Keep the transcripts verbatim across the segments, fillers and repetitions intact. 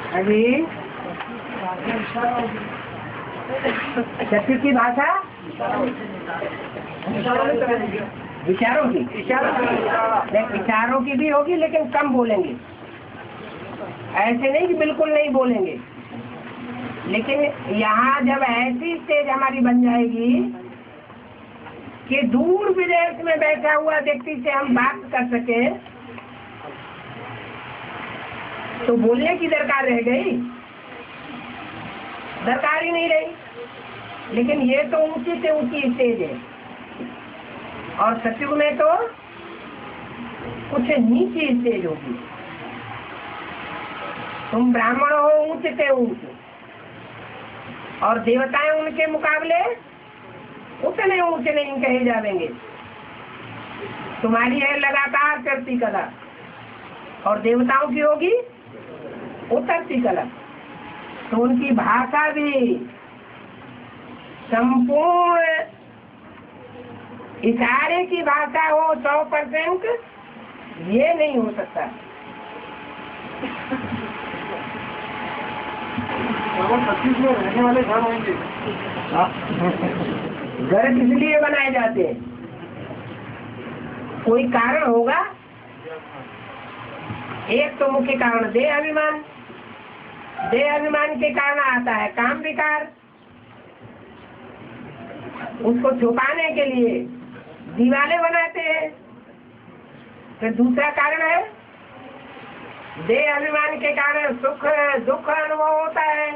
अभी छत्तीस की भाषा विचारों की विचारों की भी होगी, लेकिन कम बोलेंगे। ऐसे नहीं कि बिल्कुल नहीं बोलेंगे, लेकिन यहाँ जब ऐसी स्टेज हमारी बन जाएगी कि दूर विदेश में बैठा हुआ व्यक्ति से हम बात कर सके, तो बोलने की दरकार रह गई, दरकार ही नहीं रही। लेकिन ये तो ऊंची से ऊंची स्टेज है, और सत्युग में तो कुछ नीची स्टेज होगी। तुम ब्राह्मण हो ऊंचे से ऊंचे, और देवताएं उनके मुकाबले उतने ऊंचे नहीं कहे जाएंगे। तुम्हारी है लगातार चढ़ती कला, और देवताओं की होगी उतरती कला। तो उनकी भाषा भी संपूर्ण इशारे की भाषा हो सौ परसेंट, ये नहीं हो सकता। पच्चीस में रहने वाले घर होंगे। घर किस लिए बनाए जाते हैं? कोई कारण होगा। एक तो मुख्य कारण देह अभिमान, देह अभिमान के कारण आता है काम विकार। उसको छुपाने के लिए दीवारें बनाते हैं। फिर दूसरा कारण है देह अभिमान के कारण सुख दुख अनुभव होता है।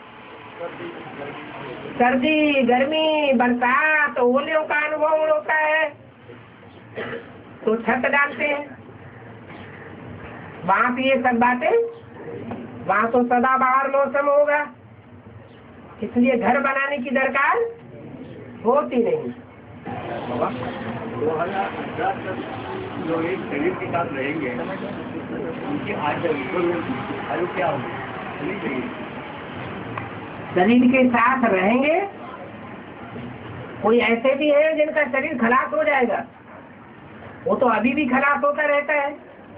सर्दी गर्मी बरसात ओलियों का अनुभव होता है, तो छत डालते हैं। वहाँ पे ये सब बातें, वहाँ तो सदाबहार मौसम होगा, इसलिए घर बनाने की दरकार होती नहीं। दो हजार हजार तक जो एक शरीर के साथ रहेंगे, उनकी आयु क्या होगी? शरीर के साथ रहेंगे। कोई ऐसे भी है जिनका शरीर खलास हो जाएगा, वो तो अभी भी खलास होता रहता है।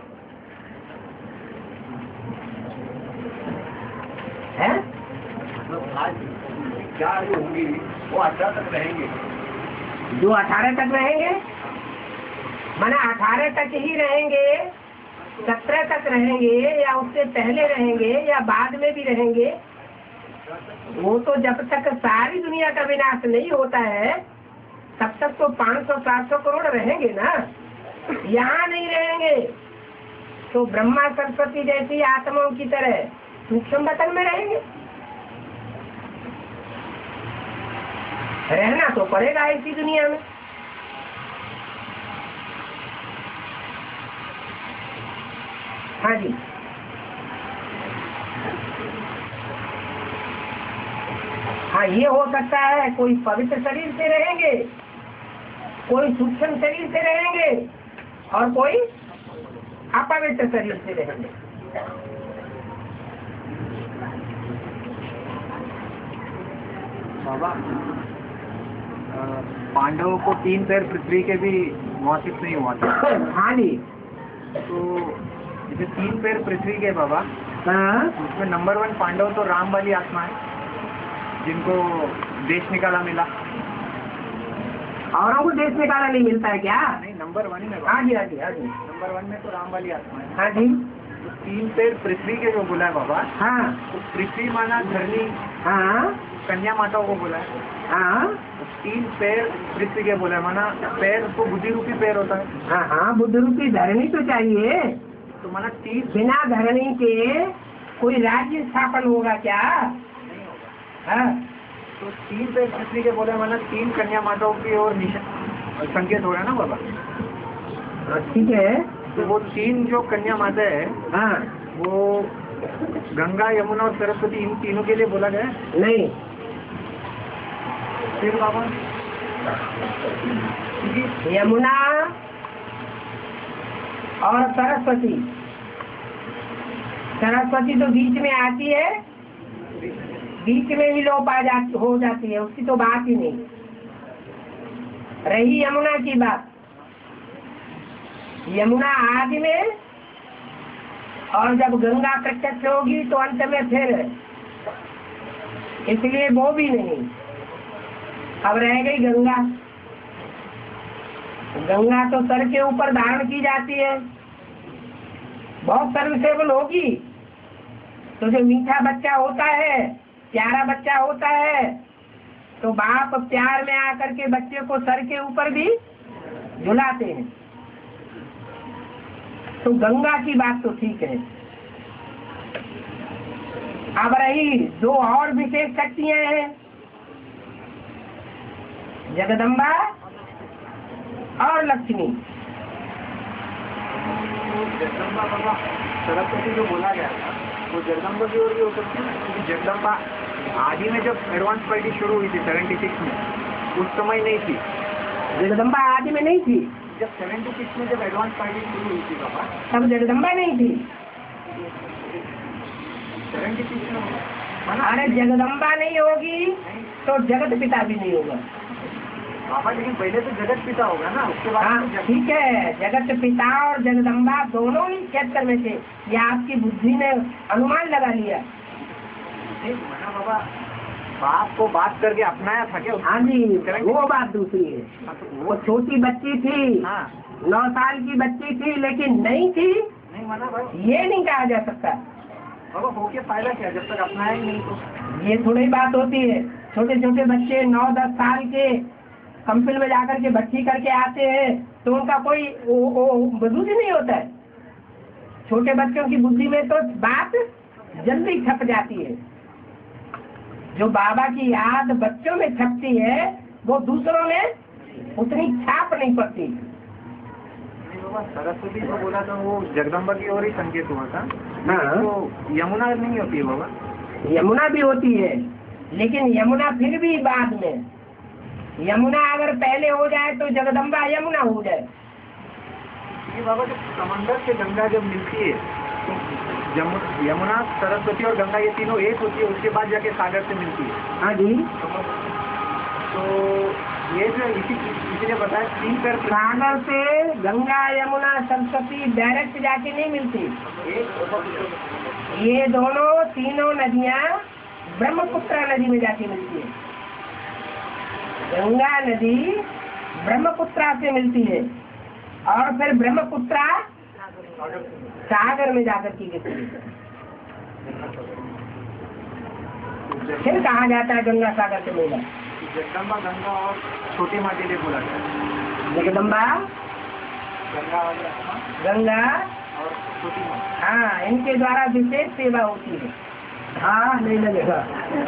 है? मतलब आज क्या आयु होगी, वो अठारह तक रहेंगे। जो अठारह तक रहेंगे, माना अठारह तक ही रहेंगे, सत्रह तक रहेंगे, या उससे पहले रहेंगे, या बाद में भी रहेंगे, वो तो जब तक सारी दुनिया का विनाश नहीं होता है तब तक तो पाँच सौ सात सौ करोड़ रहेंगे ना। यहाँ नहीं रहेंगे तो ब्रह्मा सरस्वती जैसी आत्माओं की तरह सूक्ष्म बतन में रहेंगे। रहना तो पड़ेगा इसी दुनिया में। हाँ जी, हाँ ये हो सकता है कोई पवित्र शरीर से रहेंगे, कोई सूक्ष्म शरीर से रहेंगे, और कोई अपवित्र शरीर से रहेंगे। बाबा, पांडवों को तीन पैर पृथ्वी के भी मौसिक नहीं हुआ था। हाँ जी, तो जैसे तीन पैर पृथ्वी के बाबा, हाँ, उसमें नंबर वन पांडव तो राम वाली आत्मा है, जिनको देश निकाला मिला। औरों को देश निकाला नहीं मिलता है क्या? नहीं, नंबर वन में। हाँ जी, हाँ जी, हाँ जी, नंबर वन में तो राम वाली आत्मा है। हाँ जी। तो तीन पैर पृथ्वी के जो बोला है बाबा, हाँ, तो पृथ्वी माना धरनी, हाँ, कन्या माताओं को बोला है। हाँ, तो तीन पैर पृथ्वी के बोला है, माना पैर तो बुद्धि रूपी पैर होता है। हाँ, हाँ, बुद्ध रूपी धरणी तो चाहिए। तो माना तीन, बिना धरणी के कोई राज्य स्थापन होगा क्या? नहीं होगा। हाँ, तो तीन पैर पृथ्वी के बोला है, माना तीन कन्या माताओं की ओर निशान संकेत हो रहा है ना बाबा। ठीक है। तो वो तीन जो कन्या माता है, हाँ, वो गंगा यमुना और सरस्वती, इन तीनों के लिए बोला गया है। नहीं, फिर बाबा यमुना और सरस्वती, सरस्वती तो बीच में आती है, बीच में ही लोप आ जा हो जाती है, उसकी तो बात ही नहीं। रही यमुना की बात, यमुना आदि में और जब गंगा प्रत्यक्ष होगी तो अंत में फिर, इसलिए वो भी नहीं। अब रह गई गंगा। गंगा तो सर के ऊपर धारण की जाती है, बहुत सर्वसेवल होगी। तो जो मीठा बच्चा होता है, प्यारा बच्चा होता है, तो बाप प्यार में आकर के बच्चे को सर के ऊपर भी झुलाते हैं। तो गंगा की बात तो ठीक है। अब रही दो और विशेष शक्तियां हैं, जगदम्बा और लक्ष्मी। जगदम्बा बाबा सरस्वती जो बोला गया था वो जगदम्बा की ओर भी हो सकती है, क्योंकि जगदम्बा आदि में जब एडवांस पार्टी शुरू हुई थी सेवेंटी सिक्स में, उस समय नहीं थी। जगदम्बा आदि में नहीं थी। जब सेवेंटी सिक्स में जब एडवांस पार्टी शुरू हुई थी बाबा, तब जगदम्बा नहीं थी। सेवेंटी सिक्स में अरे जगदम्बा नहीं होगी तो जगत पिता भी नहीं होगा बाबा, लेकिन पहले तो जगत पिता होगा ना, उसके बाद हाँ तो जगत- ठीक है। जगत पिता और जगदम्बा दोनों ही क्षेत्र में थे। या आपकी बुद्धि ने अनुमान लगा लिया। नहीं, मना बाबा बाप को बात करके अपनाया था क्या? हाँ जी, वो बात दूसरी है। वो छोटी बच्ची थी, हाँ नौ साल की बच्ची थी, लेकिन नहीं थी नहीं मना भाई, ये नहीं कहा जा सकता। बाबा हो के फायदा क्या जब तक अपनाया ही नहीं तो। ये थोड़ी बात होती है। छोटे छोटे बच्चे नौ दस साल के कंपिल में जाकर के भर्ती करके आते हैं तो उनका कोई वजूद ही नहीं होता है। छोटे बच्चों की बुद्धि में तो बात जल्दी छप जाती है। जो बाबा की याद बच्चों में छपती है वो दूसरों में उतनी छाप नहीं पड़ती। नहीं बाबा, सरस्वती को बोला था वो जगदम्बा की ओर ही संकेत हुआ था। हाँ, तो यमुना नहीं होती है बाबा? यमुना भी होती है, लेकिन यमुना फिर भी बाद में। यमुना अगर पहले हो जाए तो जगदम्बा यमुना हो जाए। ये बाबा जब समंदर से गंगा जब मिलती है तो यमु- यमुना, सरस्वती और गंगा ये तीनों एक होती है, उसके बाद जाके सागर से मिलती है। हाँ जी, तो ये जो इसी इसलिए बताया तीन पैर सागर से गंगा यमुना सरस्वती डायरेक्ट जाके नहीं मिलती। एक ये दोनों तीनों नदियाँ ब्रह्मपुत्र नदी में जाके मिलती है। गंगा नदी ब्रह्मपुत्रा से मिलती है और फिर ब्रह्मपुत्रा सागर में जाकर की गिरती है। फिर कहा जाता है गंगा सागर से मिला। जगदम्बा गंगा और छोटी माँ के लिए बोला गया। जगदम्बा गंगा और यमुना गंगा और छोटी माँ। हाँ, इनके द्वारा विशेष सेवा होती है। हाँ नहीं लगेगा।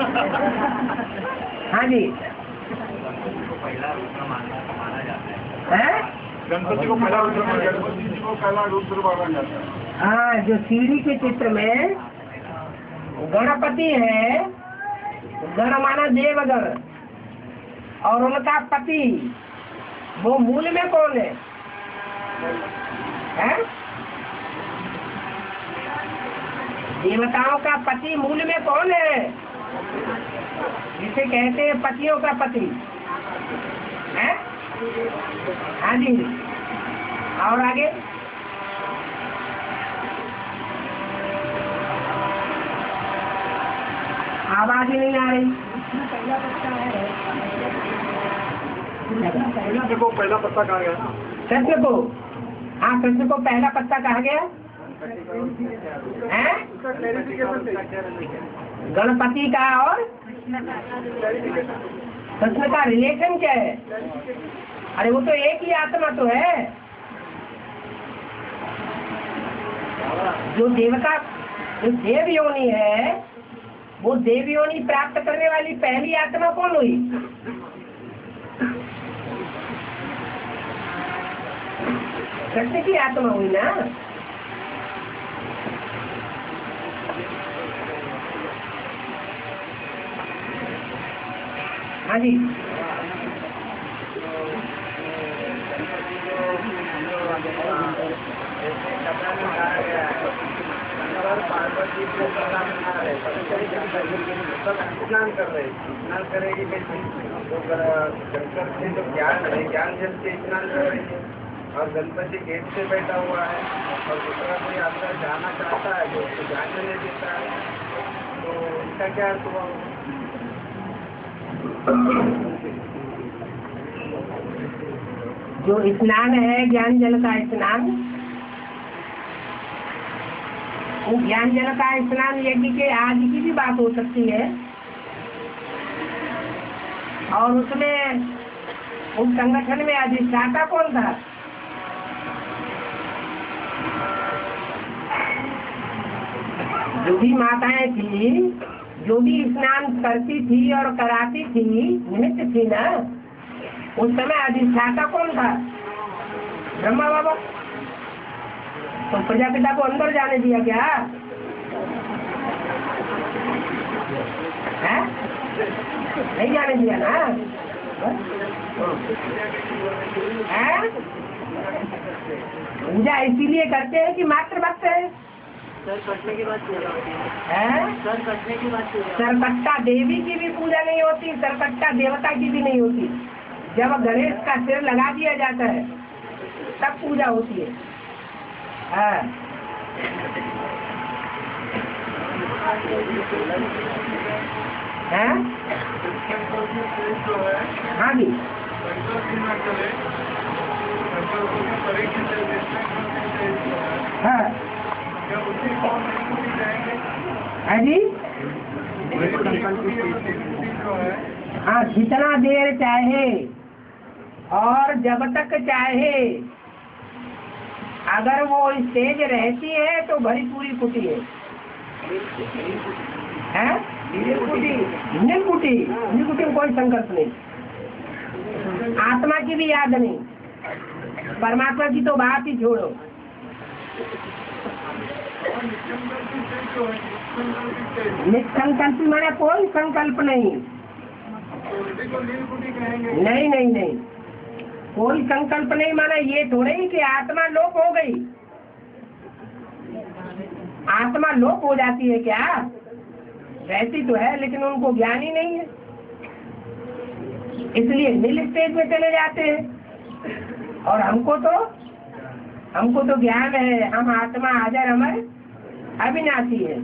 हाँ जी, पहला रुद्र माना जाता है। है गणपति को पहला रुद्र माना जाता है। गणपति को पहला रुद्र माना जाता है। हाँ, जो सीढ़ी के चित्र में गणपति है, गण माना देवगण, और उनका पति वो मूल में कौन है, है? देवताओं का पति मूल में कौन है? जिसे कहते हैं पतियों का पति है। हाँ जी, और आगे आवाज ही नहीं आ रही। कृष्ण को पहला पत्ता कहा गया ना? कृष्ण को, हाँ कृष्ण को पहला पत्ता कहा गया है। गणपति का और कृष्ण का रिलेशन क्या है? अरे वो तो एक ही आत्मा तो है। जो देवता, जो देव योनि है, वो देव योनि प्राप्त करने वाली पहली आत्मा कौन हुई? कृष्ण की आत्मा हुई ना। हाँ जी, पार्वती को स्नान कर रहे स्नान करेगी कैसे? तो शंकर से जो ज्ञान है, ज्ञान जल से स्नान कर रहे हैं। और गणपति गेट से बैठा हुआ है और दूसरा कोई अंदर जाना चाहता है जो उसको जाने नहीं देता है, तो इसका क्या अर्थ हुआ? जो स्नान है ज्ञान जल का स्नान, वो ज्ञान जल का स्नान यज्ञ के आदि की भी बात हो सकती है, और उसमें उस संगठन में अधिष्ठाता कौन था? जो भी माताएं थी, जो भी स्नान करती थी और कराती थी, निमित्त थी ना, उस समय अधिष्ठाता कौन था? ब्रह्मा बाबा। तो प्रजापिता को अंदर जाने दिया क्या है? नहीं जाने दिया ना है? पूजा इसीलिए करते हैं कि मात्र भक्त है। सर कटने के बाद है? सर कटने के बाद सरकट्टा देवी की भी पूजा नहीं होती, सरकट्टा देवता की भी नहीं होती। जब गणेश का सिर लगा दिया जाता है तब पूजा होती है। हाँ है? हाँ जी हाँ है जी। हाँ जितना देर चाहे और जब तक चाहे, अगर वो स्टेज रहती है तो भरी पूरी कुटी है, है? नीलकुटी नीलकुटी नीलकुटी में कोई संकल्प नहीं, आत्मा की भी याद नहीं, परमात्मा की तो बात ही छोड़ो। निसंकल्प माने कोई संकल्प नहीं, नहीं नहीं नहीं कोई संकल्प नहीं माना ये थोड़े ही कि आत्मा लोप हो गई। आत्मा लोप हो जाती है क्या? वैसी तो है लेकिन उनको ज्ञान ही नहीं है, इसलिए नील स्टेज में चले जाते हैं। और हमको तो हमको तो ज्ञान है, हम आत्मा हाजर अमर अविनाशी है।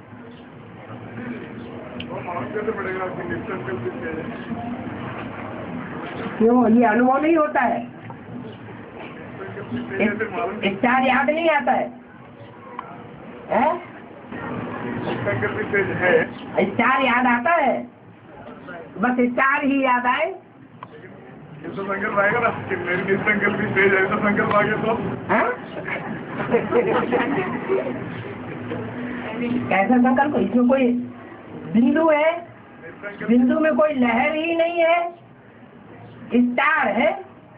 क्यों? ये अनुभव नहीं होता है, स्टार याद नहीं आता है, है? स्टार याद आता है, बस स्टार ही याद आए। तो संकल्प आएगा ना कि मेरी संकल्प भी तेज है, तो संकल्प आगे तो कैसा संकल्प? इसमें कोई बिंदु है, बिंदु में कोई लहर ही नहीं है, स्टार है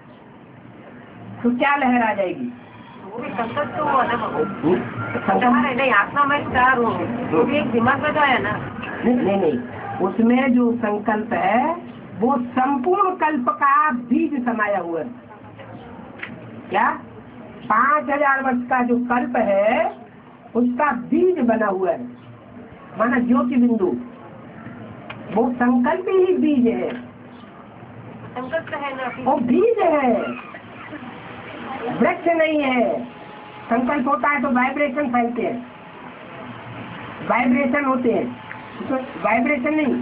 तो क्या लहर आ जाएगी? वो भी संकल्प तो हुआ ना बाबू, हमारे नहीं आत्मा में स्टार हो, वो भी एक दिमाग में तो आया ना। नहीं नहीं नहीं उसमें जो संकल्प है वो संपूर्ण कल्प का बीज समाया हुआ है। क्या? पांच हजार वर्ष का जो कल्प है उसका बीज बना हुआ है, माना ज्योति बिंदु, वो संकल्प ही बीज है, संकल्प है ना, वो बीज है, वृक्ष नहीं है। संकल्प होता है तो वाइब्रेशन फैलते हैं, वाइब्रेशन होते हैं, तो वाइब्रेशन नहीं।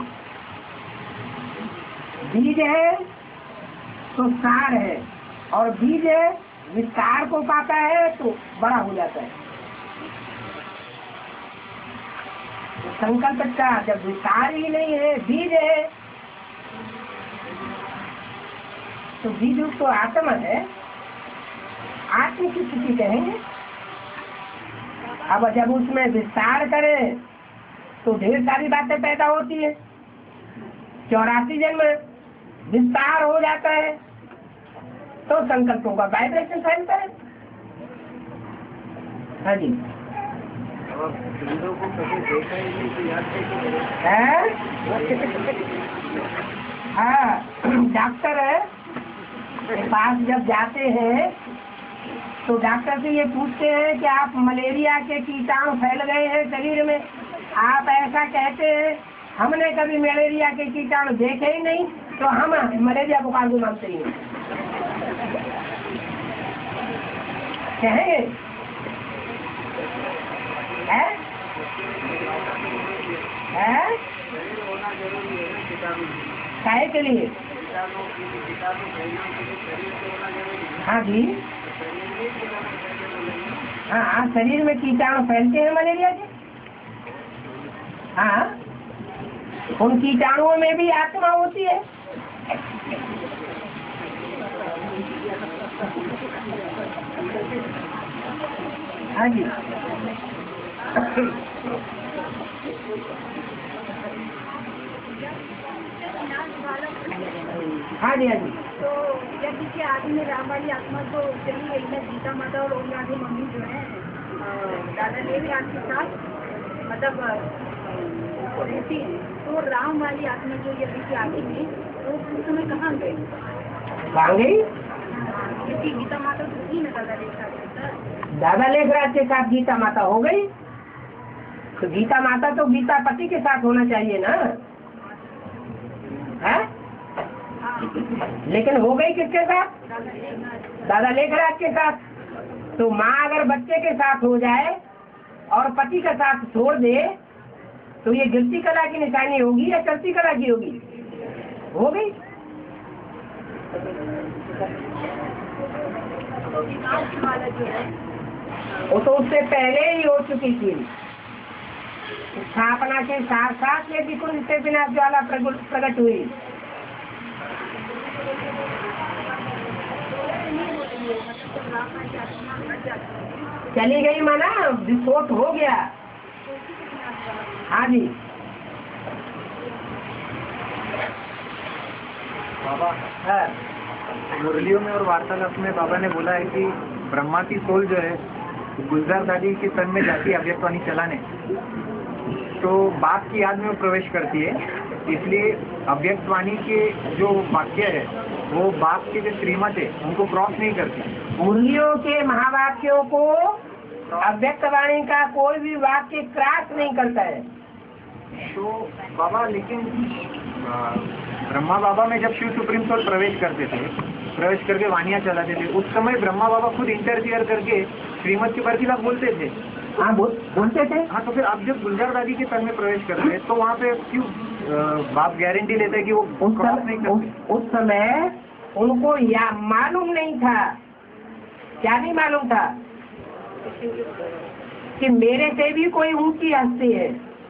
बीज है तो सार है, और बीज है विस्तार को पाता है तो बड़ा हो जाता है। तो संकल्प का जब विस्तार ही नहीं है, बीज है, तो बीज तो आत्मा है, आत्म की स्थिति कहेंगे। अब जब उसमें विस्तार करे तो ढेर सारी बातें पैदा होती है, चौरासी जन्म विस्तार हो जाता है तो संकल्पों का वाइब्रेशन फैलता है। हाँ जी है? हाँ डॉक्टर के पास जब जाते हैं तो डॉक्टर से ये पूछते हैं कि आप मलेरिया के कीटाणु फैल गए हैं शरीर में, आप ऐसा कहते हैं, हमने कभी मलेरिया के कीटाणु देखे ही नहीं, तो हम मलेरिया बुखार को मानते ही नहीं। कहेंगे है? है? काहे के लिए? हाँ जी, हाँ हाँ, शरीर में कीटाणु फैलते हैं मलेरिया के। हाँ, उन कीटाणुओं में भी आत्मा होती है। हाँ जी, हाँ जी, हाँ जी। तो जब किसी आदमी में राम वाली आत्मा तो चली गई है, गीता माता और ओम राधे मम्मी जो है दादा देवी आपके साथ मतलब रहती है, तो राम वाली आत्मा जो ये किसी आदमी में तो उस समय कहाँ गई? कहाँ गई? क्योंकि गीता माता तो थी ना दादा लेखराज, दादा लेखराज के साथ गीता माता हो गई, तो गीता माता तो गीता पति के साथ होना चाहिए ना, है? लेकिन हो गई किसके साथ? दादा लेखराज के साथ। तो माँ अगर बच्चे के साथ हो जाए और पति का साथ छोड़ दे तो ये गिरती कला की निशानी होगी या चलती कला की होगी? हो गई। वो तो उससे पहले ही हो चुकी थी। स्थापना के साथ साथ ये भी कुंज से बिना ज्वाला प्रकट हुई। चली गई माना विस्फोट हो गया। हाँ जी बाबा, हाँ। मुरलियों में और वार्तालाप में बाबा ने बोला है कि ब्रह्मा की सोल जो है गुलजार दादी के तन में जाती है अव्यक्तवाणी चलाने, तो बाप की याद में वो प्रवेश करती है, इसलिए अव्यक्तवाणी के जो वाक्य है वो बाप के जो श्रीमत है उनको क्रॉस नहीं करती। मुरलियों के महावाक्यों को अव्यक्तवाणी का कोई भी वाक्य क्रॉस नहीं करता है। तो बाबा लेकिन ब्रह्मा बाबा में जब शिव सुप्रीम सोल प्रवेश करते थे, प्रवेश करके वाणियाँ चलाते थे, उस समय ब्रह्मा बाबा खुद इंटरफियर करके श्रीमत के प्रतिभा बोलते थे। हाँ बोल बोलते थे। हाँ, तो फिर आप जब गुलजार दादी के तन में प्रवेश करते हैं तो वहाँ पे क्यों बाप गारंटी लेते हैं कि वो उस क्रॉस नहीं समय उस, करते? उस समय उनको या मालूम नहीं था, क्या नहीं मालूम था कि मेरे से भी कोई ऊंची हस्ती है।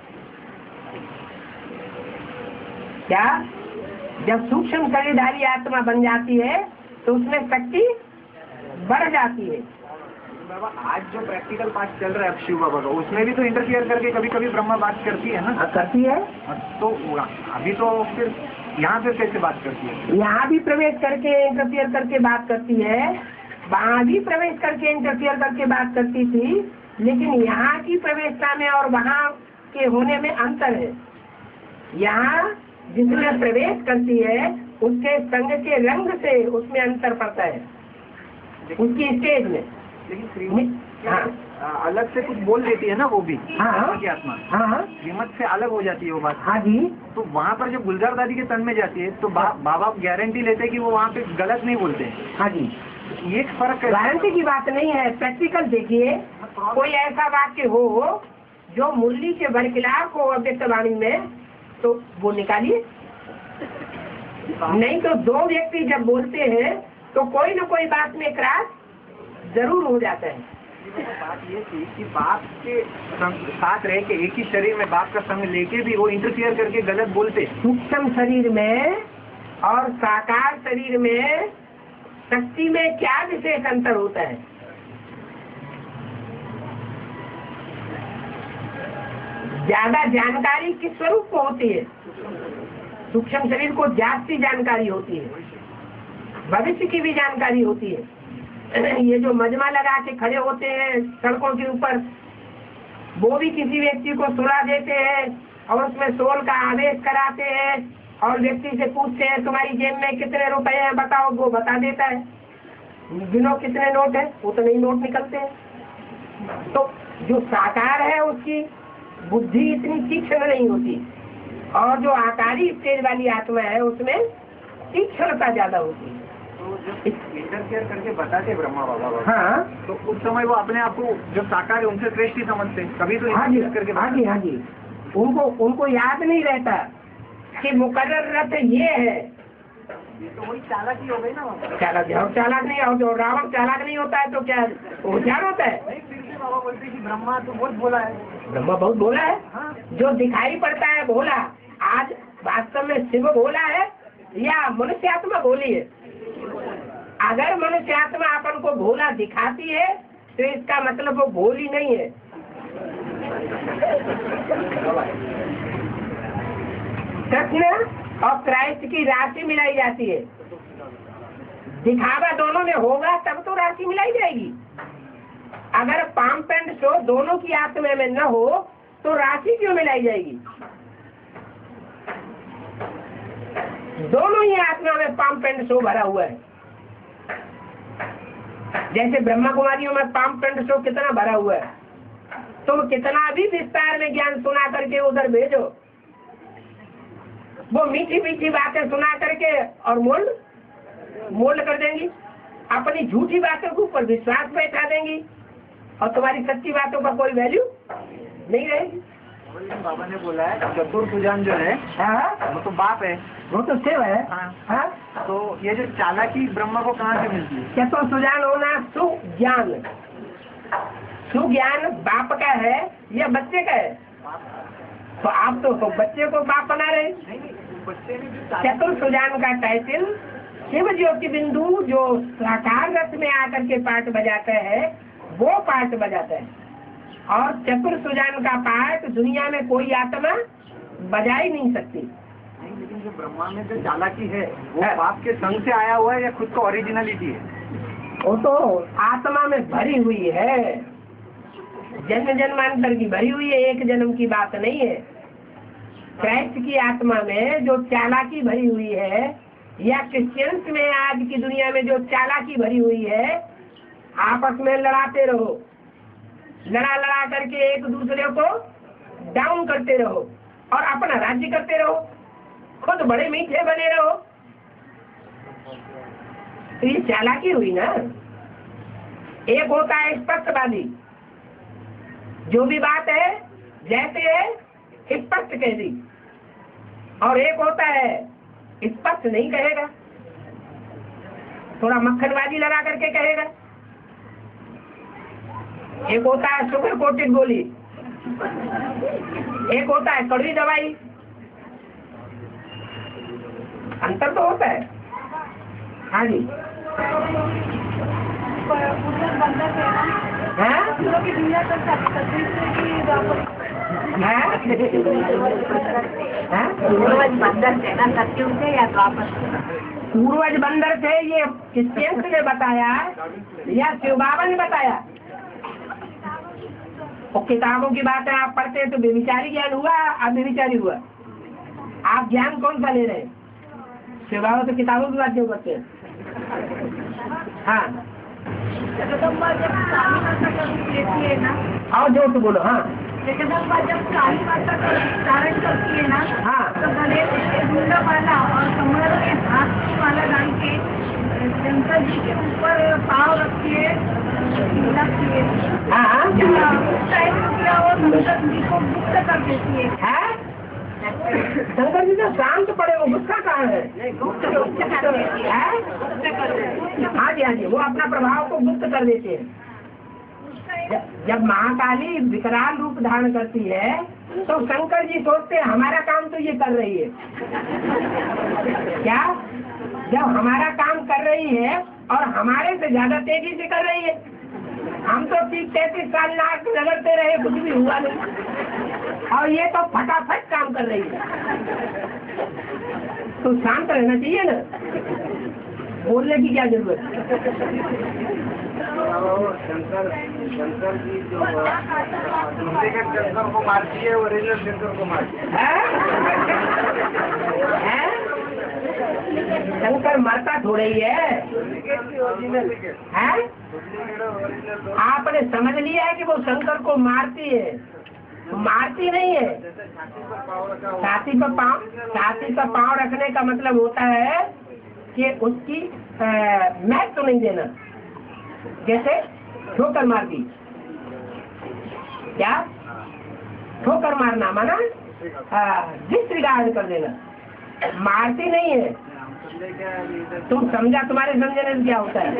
क्या जब सूक्ष्म शरीरधारी आत्मा बन जाती है तो उसमें शक्ति बढ़ जाती है। बाबा आज जो प्रैक्टिकल पाठ चल रहा है अब शिव बाबा का, उसमें भी तो इंटरफियर करके कभी कभी ब्रह्मा बात करती है ना? हाँ, करती है। तो अभी तो फिर यहाँ पे कैसे बात करती है? यहाँ भी प्रवेश करके इंटरफियर करके बात करती है, वहाँ भी प्रवेश करके इंटरफियर करके बात करती थी, लेकिन यहाँ की प्रवेशता में और वहाँ के होने में अंतर है। यहाँ जिसमें प्रवेश करती है उसके संग के रंग से उसमें अंतर पड़ता है, उसकी स्टेज में। लेकिन श्रीमत हाँ। अलग से कुछ बोल देती है ना वो भी। हाँ की आत्मा हाँ श्रीमत से अलग हो जाती है वो बात। हाँ जी। तो वहाँ पर जब गुलजार दादी के तन में जाती है तो बा, बाबा गारंटी लेते हैं कि वो वहाँ पे गलत नहीं बोलते हैं। हाँ जी, ये एक फर्क है। गारंटी की बात नहीं है, प्रैक्टिकल देखिए। कोई ऐसा वाक्य हो जो मुरली के बरखिलाफ हो अव्यक्तवाणी में तो वो निकालिए। नहीं तो दो व्यक्ति जब बोलते हैं तो कोई न कोई बात में क्रॉस जरूर हो जाता है। बात ये थी कि बाप के साथ रह के एक ही शरीर में बाप का संग लेके भी वो इंटरफियर करके गलत बोलते। सूक्ष्म शरीर में और साकार शरीर में शक्ति में क्या विशेष अंतर होता है? ज्यादा जानकारी किस स्वरूप को होती है? सूक्ष्म शरीर को जास्ती जानकारी होती है, भविष्य की भी जानकारी होती है। ये जो मजमा लगा के खड़े होते हैं सड़कों के ऊपर, वो भी किसी व्यक्ति को सुला देते हैं और उसमें सोल का आदेश कराते हैं और व्यक्ति से पूछते हैं तुम्हारी जेब में कितने रुपए हैं बताओ, वो बता देता है। गिनो कितने नोट है, वो तो नहीं नोट निकलते हैं। तो जो साकार है उसकी बुद्धि इतनी तीक्ष्ण नहीं होती और जो आकारी स्टेज वाली आत्मा है उसमें तीक्ष्णता ज्यादा होती है। तो इंटरफेयर करके बताते ब्रह्मा बाबा बाबा, हाँ तो उस समय वो अपने आप को जो साकार है उनसे श्रेष्ठ ही समझते, कभी तो हाँ जी इंटरफेयर करके हाँ जी हाँ जी उनको उनको याद नहीं रहता कि मुकर्रर रथ ये है। तो वही चालाकी हो गई ना बाबा। चालाक और चालाक नहीं हो, जो रावण चालाक नहीं होता है तो क्या होशियार होता है? नहीं, फिर भी बाबा बोलते कि ब्रह्मा तो बहुत बोला है। ब्रह्मा बहुत भोला है, हाँ, जो दिखाई पड़ता है भोला। आज वास्तव में शिव भोला है या मनुष्य आत्मा भोली है? अगर मनुष्य आत्मा अपन को भोला दिखाती है तो इसका मतलब वो भोली नहीं है। कृष्ण और क्राइस्ट की राशि मिलाई जाती है। दिखावा दोनों में होगा तब तो राशि मिलाई जाएगी। अगर पंप एंड शो दोनों की आत्मा में न हो तो राशि क्यों मिलाई जाएगी? दोनों ही आत्मा में पंप एंड शो भरा हुआ है। जैसे ब्रह्मा कुमारियों में पंप एंड शो कितना भरा हुआ है, तुम तो कितना भी विस्तार में ज्ञान सुना करके उधर भेजो, वो मीठी मीठी बातें सुना करके और मोल्ड मोल्ड कर देंगी, अपनी झूठी बातों के ऊपर विश्वास बैठा देंगी और तुम्हारी सच्ची बातों का कोई वैल्यू नहीं रहेगी। बाबा ने बोला है चतुर्भुजान जो है हाँ वो तो बाप है, वो तो शिव है। हाँ। हाँ तो ये जो चालाकी ब्रह्मा को कहाँ से मिलती है? चतुर्भुजान होना सुज्ञान, सुज्ञान बाप का है या बच्चे का है? तो आप तो, तो बच्चे को बाप बना रहे। बच्चे ने चतुर्भुजान का टाइटल शिव ज्योति बिंदु जो साकार रथ में आकर के पाठ बजाता है वो पाठ बजाता है, और चतुर्भुजान का पाठ दुनिया में कोई आत्मा बजा ही नहीं सकती। नहीं, लेकिन जो ब्रह्मा में जो चालाकी है वो बाप के संग से आया हुआ है या खुद का ओरिजिनलिटी है? वो तो आत्मा में भरी हुई है, जन्म जन्मांतर की भरी हुई है, एक जन्म की बात नहीं है। क्राइस्ट की आत्मा में जो चालाकी भरी हुई है या क्रिश्चियंस में आज की दुनिया में जो चालाकी भरी हुई है, आपस में लड़ाते रहो, लड़ा लड़ा करके एक दूसरे को डाउन करते रहो और अपना राज्य करते रहो, खुद बड़े मीठे बने रहो, तो ये चालाकी हुई ना। एक होता है स्पष्टवादी, जो भी बात है जैसे है स्पष्ट कह दी, और एक होता है स्पष्ट नहीं कहेगा, थोड़ा मक्खनबाजी लगा करके कहेगा। एक होता है शुगर कोटेड गोली, एक होता है कड़वी दवाई। अंतर तो होता है। हाँ जी पूर्वज बंदर थे ना, सत्ययुग थे या द्वापर? पूर्वज बंदर थे, ये क्रिश्चियंस ने बताया या शिव बाबा ने बताया? वो किताबों की बातें आप पढ़ते हैं तो बेविचारी ज्ञान हुआ, अब बेविचारी हुआ। आप ज्ञान कौन सा ले रहे हैं? शिव बाबा तो किताबों की बात क्यों करते हैं? हाँ जगदम्बा जब काली माता का रूप लेती है ना, और जो तो बोलो। हाँ जगदम्बा जब काली माता का रूप धारण करती है ना, हाँ तो गले में झुंडा वाला और कमर में हाथ वाला डाल के शंकर जी के ऊपर पाँव रखिए रखती है। हाँ हाँ उस टाइम किया और शंकर जी को मुक्त कर देती है। है? शंकर जी तो शांत पड़े, वो गुस्सा कहाँ है? है? हाँ जी हाँ जी, वो अपना प्रभाव को गुप्त कर देते हैं। जब महाकाली विकराल रूप धारण करती है तो शंकर जी सोचते हैं हमारा काम तो ये कर रही है क्या? जब हमारा काम कर रही है और हमारे से ज्यादा तेजी से कर रही है, हम तो तीस तैतीस साल नाक रगड़ते रहे, कुछ भी हुआ नहीं, और ये तो फटाफट काम कर रही है। तो शांत रहना चाहिए ना, बोलने की क्या जरूरत है? शंकर शंकर जी जो शंकर को मारती है, ओरिजिनल शंकर को मारती है। हैं? शंकर मरता थोड़ा ही है, हैं? आपने समझ लिया है कि वो शंकर को मारती है, मारती नहीं है। छाती पर पाँव छाती पर पाँव रखने का मतलब होता है कि उसकी महत्व तो नहीं देना। जैसे ठोकर मार दी, क्या ठोकर मारना माना डिसरिगार्ड कर देना, मारती नहीं है। तुम समझा, तुम्हारे समझने में क्या होता है?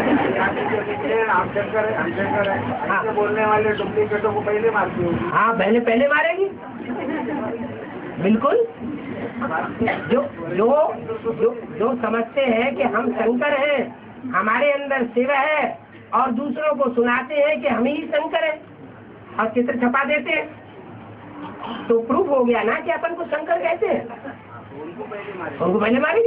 हाँ, बोलने वाले डुप्लीकेटों को पहले मारती होगी। हाँ, पहले पहले मारेगी, बिल्कुल। जो जो जो जो समझते हैं कि हम शंकर हैं, हमारे अंदर शिव है, और दूसरों को सुनाते हैं कि हम ही शंकर हैं, और चित्र छपा देते हैं, तो प्रूफ हो गया ना कि अपन को शंकर कहते हैं। उनको पहले मारेगी।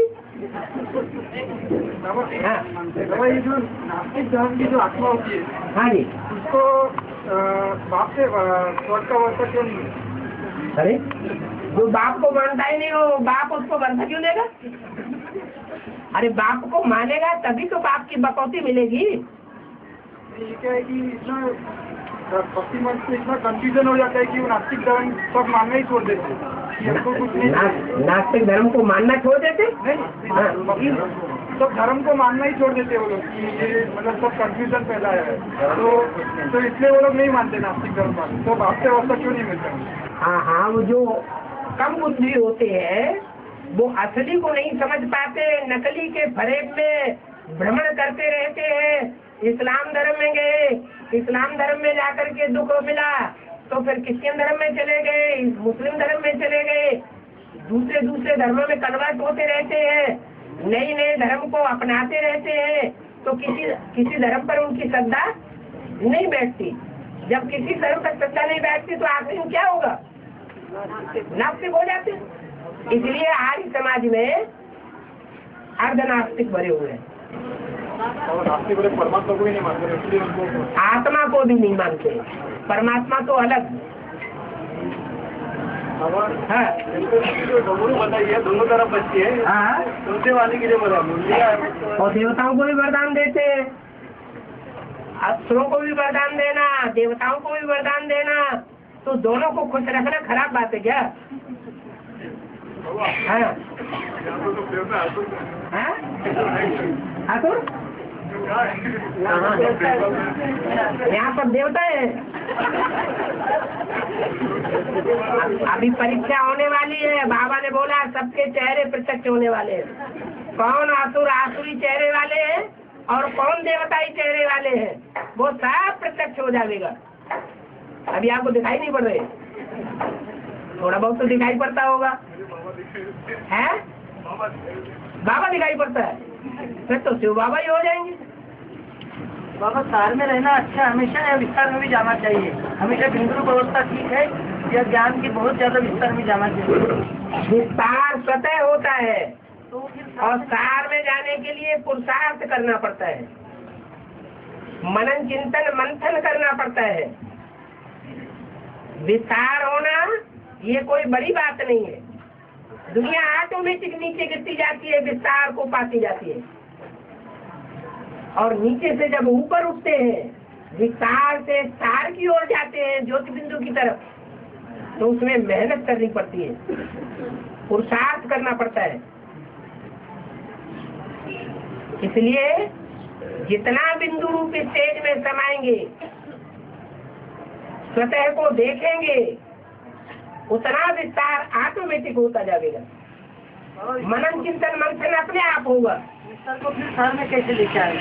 हाँ, ये जो नास्तिक धर्म की जो आत्मा होती है, हाँ जी, उसको बाप से स्वर्ग का वर्षा क्यों नहीं? अरे जो बाप को मानता ही नहीं हो, बाप उसको वर्षा क्यों देगा? अरे बाप को मानेगा तभी तो बाप की बकौती मिलेगी। ये क्या है कि इतना भक्ति मन से इतना कंफ्यूजन हो जाता है कि वो नास्तिक धर्म सब मानना ही छोड़ देते हैं। कुछ नहीं, ना, नास्तिक धर्म को मानना छोड़ देते? नहीं, सब धर्म को मानना ही छोड़ देते वो लोग कि ये मतलब सब कंफ्यूजन फैला है, तो तो इसलिए वो लोग नहीं मानते नास्तिक धर्म मानते। तो आपसे वास्ता क्यों नहीं मिलता? हाँ हाँ, वो जो कम बुद्धि होते हैं वो असली को नहीं समझ पाते, नकली के फरेब में भ्रमण करते रहते हैं। इस्लाम धर्म में गए, इस्लाम धर्म में जाकर के दुख मिला तो फिर क्रिश्चियन धर्म में चले गए, मुस्लिम धर्म में चले गए, दूसरे दूसरे धर्मों में कन्वर्ट होते रहते हैं, नए नए धर्म को अपनाते रहते हैं, तो किसी किसी धर्म पर उनकी श्रद्धा नहीं बैठती। जब किसी धर्म पर श्रद्धा नहीं बैठती तो आखिर में क्या होगा? नास्तिक हो जाते। इसलिए आर्य समाज में अर्धनास्तिक भरे हुए हैं, और नास्तिक वाले परमात्मा को भी नहीं मानते, इसलिए उनको आत्मा को भी नहीं मानते, परमात्मा तो अलग। हाँ, बताइए दोनों तरफ बच्चे हैं। हाँ, दूसरे वाले के लिए बोला और देवताओं को भी वरदान देते हैं, असुरों को भी वरदान देना, देवताओं को भी वरदान देना, तो दोनों को खुश रखना खराब बात है क्या? हाँ, हाँ? असुर यहाँ पर देवता है। अभी परीक्षा होने वाली है, बाबा ने बोला सबके चेहरे प्रत्यक्ष होने वाले हैं। कौन असुर आसुरी चेहरे वाले हैं और कौन देवताई चेहरे वाले हैं, वो सब प्रत्यक्ष हो जाएगा। अभी आपको दिखाई नहीं पड़ रहे, थोड़ा बहुत तो दिखाई पड़ता होगा, है? बाबा दिखाई पड़ता है, फिर तो शिव बाबा ही हो जाएंगे। बाबा सार में रहना अच्छा, हमेशा या विस्तार में भी जाना चाहिए? हमेशा बिंदु व्यवस्था ठीक है या ज्ञान की बहुत ज्यादा विस्तार में जाना चाहिए? विस्तार स्वतः होता है, तो फिर और सार में जाने के लिए पुरुषार्थ करना पड़ता है, मनन चिंतन मंथन करना पड़ता है। विस्तार होना ये कोई बड़ी बात नहीं है, दुनिया ऑटोमेटिक नीचे गिरती जाती है, विस्तार को पाती जाती है। और नीचे से जब ऊपर उठते हैं, विस्तार से सार की ओर जाते हैं, ज्योति बिंदु की तरफ, तो उसमें मेहनत करनी पड़ती है, पुरुषार्थ करना पड़ता है। इसलिए जितना बिंदु रूप स्टेज में समाएंगे, स्वतः को देखेंगे, उतना विस्तार ऑटोमेटिक होता जाएगा। मनन चिंतन मंथन अपने आप होगा। विस्तार को फिर सार में कैसे लेके आए?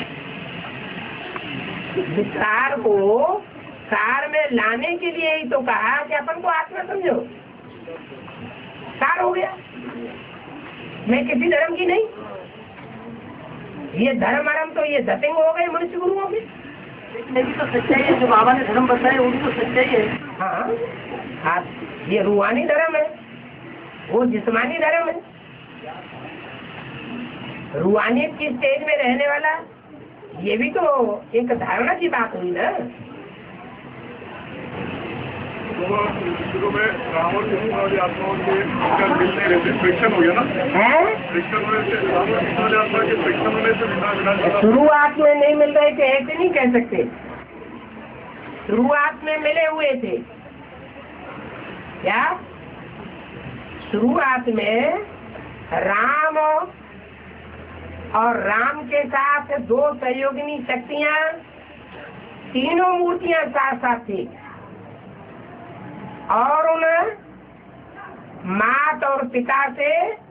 विस्तार को सार में लाने के लिए ही तो कहा कि अपन को आत्मा समझो, सार हो गया। मैं किसी धर्म की नहीं, ये धर्म अरम तो ये दतिंग हो गए मनुष्य गुरुओं के। लेकिन भी तो सच्चाई है, जो बाबा ने धर्म बताया वो भी तो सच्चाई है। हाँ, हाँ, ये रूहानी धर्म है, वो जिस्मानी धर्म है। रूहानियत की स्टेज में रहने वाला, ये भी तो एक धारणा की बात हुई ना। शुरू में राम और कृष्ण वाली आत्माओं के मिलने रहते फ्रिक्शन हो गया ना, है फ्रिक्शन होने से राम और कृष्ण वाली आत्मा के फ्रिक्शन होने से बिना बिना शुरुआत में नहीं मिल रहे थे, ऐसे नहीं कह सकते। शुरुआत में मिले हुए थे क्या? शुरुआत में राम और राम के साथ दो सहयोगिनी शक्तियां, तीनों मूर्तियां साथ साथ थी और उन माता और पिता से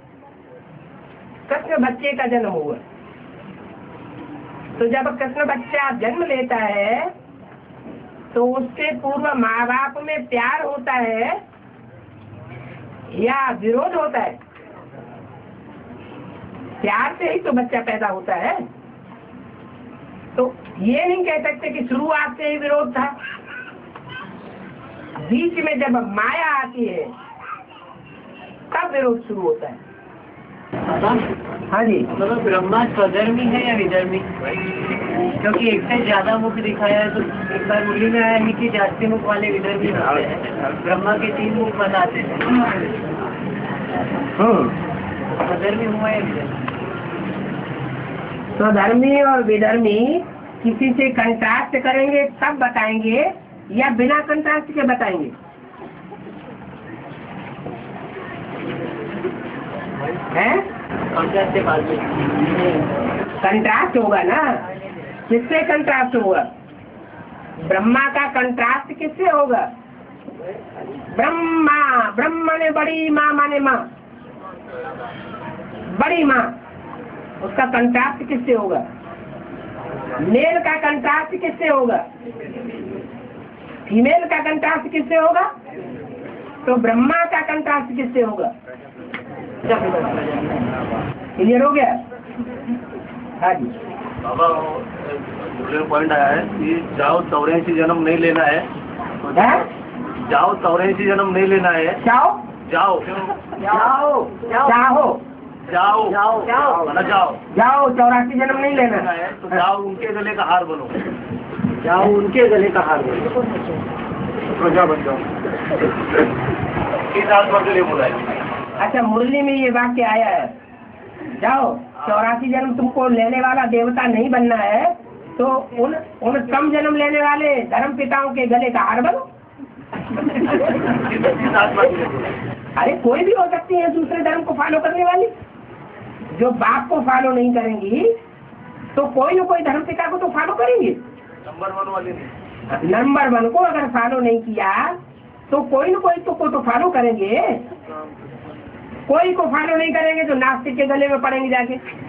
कृष्ण बच्चे का जन्म हुआ। तो जब कृष्ण बच्चा जन्म लेता है तो उससे पूर्व माँ बाप में प्यार होता है या विरोध होता है? प्यार से ही तो बच्चा पैदा होता है। तो ये नहीं कह सकते कि शुरुआत से ही विरोध था। बीच में जब माया आती है तब विरोध शुरू होता है। हाँ जी, मतलब ब्रह्मा स्वधर्मी है या विधर्मी? क्योंकि एक से ज्यादा मुख दिखाया है तो एक बार मुरली में आया है कि जास्ती मुख वाले विधर्मी होते हैं, ब्रह्मा के तीन मुख बताते हैं। स्वधर्मी हुआ या विधर्मी? स्वधर्मी और विधर्मी किसी से कंट्रास्ट करेंगे तब बताएंगे या बिना कंट्रास्ट के बताएंगे? हैं? कंट्रास्ट होगा ना। किससे कंट्रास्ट होगा? ब्रह्मा का कंट्रास्ट किससे होगा? ब्रह्मा, ब्रह्मा ने बड़ी माँ माने माँ, बड़ी माँ, उसका कंट्रास्ट किससे होगा? मेल का कंट्रास्ट किससे होगा? फीमेल का कंट्रास्ट किससे होगा? तो ब्रह्मा का कंट्रास्ट किससे होगा? क्लियर हो गया? हाँ जी बाबा, पॉइंट आया है कि जाओ चौरासी जन्म नहीं लेना है, तो है? जाओ चौरासी जन्म नहीं लेना है। जाओ जाओ जाओ जाओ जाओ जाओ जाओ ना जाओ जाओ चौरासी जन्म नहीं लेना है तो जाओ उनके गले का हार बनो। जाओ उनके गले का हार बनो, प्रजा बन जाओ। किस हाल पर के लिए बोला है? अच्छा, मुरली में ये वाक्य आया है, जाओ चौरासी जन्म तुमको लेने वाला देवता नहीं बनना है तो उन उन कम जन्म लेने वाले धर्म पिताओं के गले का हार बनो। अरे कोई भी हो सकती है दूसरे धर्म को फॉलो करने वाली। जो बाप को फॉलो नहीं करेंगी तो कोई न कोई धर्म पिता को तो फॉलो करेंगे। नंबर वन वाले नहीं, नंबर वन को अगर फॉलो नहीं किया तो कोई न कोई तो को तो फॉलो करेंगे। कोई को फॉलो नहीं करेंगे तो नास्तिक के गले में पड़ेंगे जाके।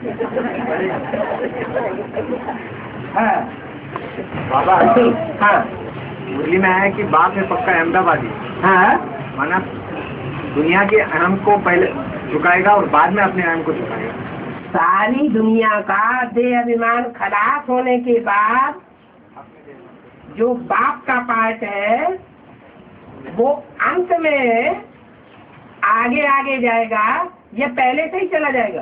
हाँ बाबा, हाँ मुरली में आया कि बाप है पक्का अहमदाबादी। हाँ, माना दुनिया के अहम को पहले झुकाएगा और बाद में अपने अहम को झुकाएगा। सारी दुनिया का देह अभिमान खलास होने के बाद जो बाप का पार्ट है वो अंत में आगे आगे जाएगा या पहले से ही चला जाएगा?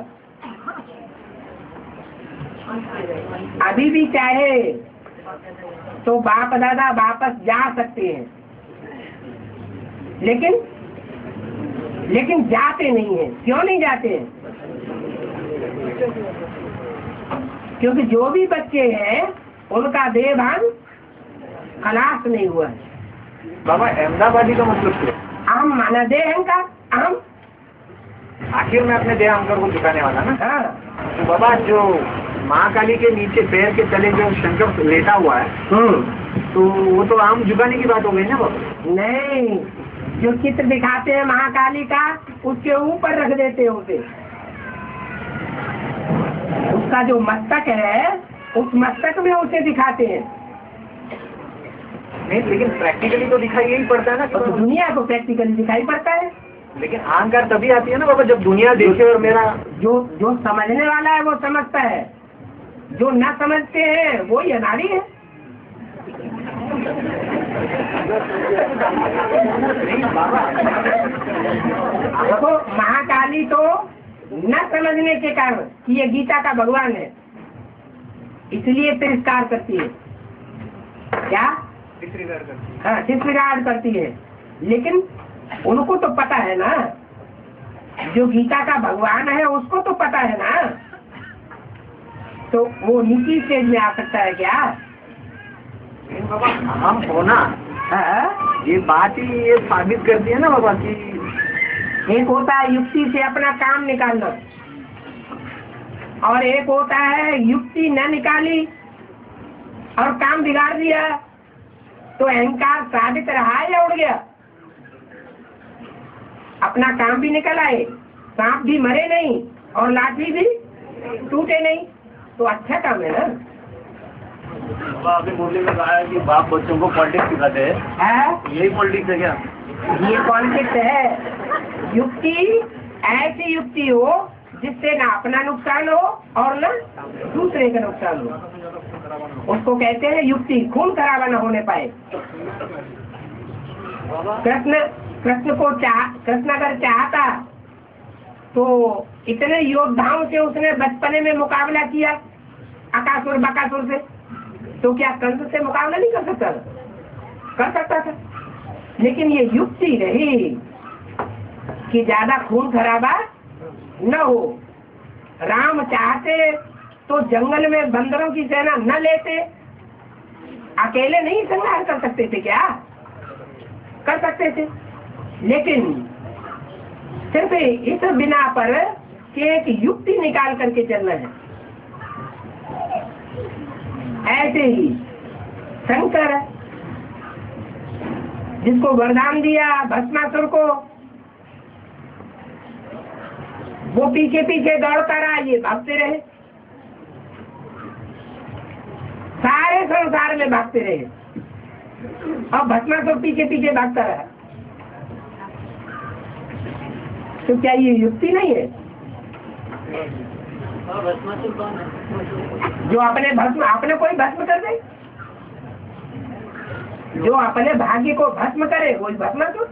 अभी भी चाहे तो बाप दादा वापस जा सकते हैं, लेकिन लेकिन जाते नहीं हैं। क्यों नहीं जाते हैं? क्योंकि जो भी बच्चे हैं उनका देहभान खलास नहीं हुआ है। बाबा, अहमदाबादी का मतलब क्या? अहम माना देह का अहम, आखिर में अपने देह अहंकार को झुकाने वाला ना। हाँ। तो बाबा, जो माँ काली के नीचे पैर के तले जो शंकर लेटा हुआ है तो वो तो आम झुकाने की बात हो गई ना बाबा? नहीं, जो चित्र दिखाते हैं महाकाली का उसके ऊपर रख देते हैं उसे। उसका जो मस्तक है उस मस्तक में उसे दिखाते हैं। नहीं, लेकिन प्रैक्टिकली तो दिखाई यही पड़ता है ना। तो दुनिया को प्रैक्टिकली दिखाई पड़ता है। लेकिन अहंकार तभी आती है ना बाबा जब दुनिया देखे और मेरा। जो जो समझने वाला है वो समझता है, जो न समझते हैं वो ही अनाड़ी है। नहीं बाबा, देखो महाकाली तो न समझने के कारण कि ये गीता का भगवान है इसलिए तिरस्कार करती है। क्या? हाँ, डिसरिगार्ड करती है। लेकिन उनको तो पता है ना, जो गीता का भगवान है उसको तो पता है ना, तो वो नीची स्टेज में आ सकता है क्या? बाबा हम होना हाँ? ये बात ही ये साबित करती है ना बाबा कि एक होता है युक्ति से अपना काम निकालना, और एक होता है युक्ति न निकाली और काम बिगाड़ दिया, तो अहंकार साबित रहा या उड़ गया? अपना काम भी निकल आए, सांप भी मरे नहीं और लाठी भी टूटे नहीं, तो अच्छा काम है ना। अभी मुरली में कहा है कि बाप बच्चों को पॉलिटिक्स सिखाते हैं, है यही पॉलिटिक्स है क्या? ये पॉलिटिक्स है। युक्ति ऐसी युक्ति हो जिससे ना अपना नुकसान हो और ना दूसरे का नुकसान हो, उसको कहते हैं युक्ति। खून खराबा न होने पाए। कृष्ण कृष्ण को चाह कृष्ण अगर चाहता तो इतने योद्धाओं से उसने बचपने में मुकाबला किया अकासुर बकासुर से, तो क्या कंस से मुकाबला नहीं कर सकता? कर सकता था। लेकिन ये युक्ति रही कि ज्यादा खून खराबा न हो। राम चाहते तो जंगल में बंदरों की सेना न लेते, अकेले नहीं संहार कर सकते थे क्या? कर सकते थे, लेकिन सिर्फ इस बिना पर कि एक युक्ति निकाल करके चलना है। ऐसे ही शंकर जिसको वरदान दिया भस्मासुर को, वो पीछे पीछे दौड़ता रहा, ये भागते रहे, सारे संसार में भागते रहे, और भस्मासुर पीछे पीछे भागता रहा। तो क्या ये युक्ति नहीं है? भस्मासुर कौन है? जो अपने भस्म अपने कोई भस्म कर दे, जो अपने भाग्य को भस्म करे वो भस्मासुर।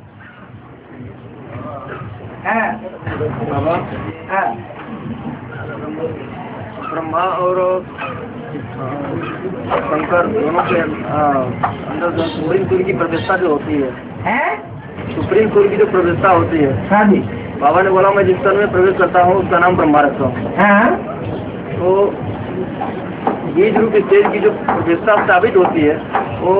हाँ हाँ ब्रह्मा और शंकर दोनों के अंदर जो सुप्रीम कोर्ट की प्रतिष्ठा जो होती है, है सुप्रीम कोर्ट की जो प्रतिष्ठा होती है, हाँ जी, बाबा ने बोला मैं जिस तन में प्रवेश करता हूँ उसका नाम ब्रह्मा रखता हूँ। हाँ तो बीज रूप स्टेज की जो प्रतिष्ठा साबित होती है वो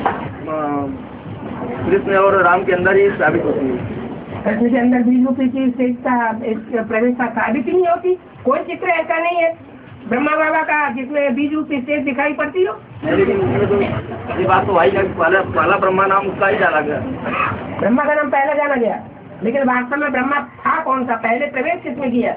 कृष्ण और राम के अंदर ही साबित होती है। कृष्ण के अंदर बीज रूपी चीज से इसका प्रवेशता साबित ही नहीं होती। कोई चित्र ऐसा नहीं है ब्रह्मा बाबा का जिसमें बीज रूपी स्टेज दिखाई पड़ती हो। लेकिन उसमें तो ये बात तो आई कि पहला पहला ब्रह्मा नाम उसका ही डाला गया। ब्रह्मा का नाम पहला जाना गया, लेकिन वास्तव में ब्रह्मा था कौन सा? पहले प्रवेश किसने किया?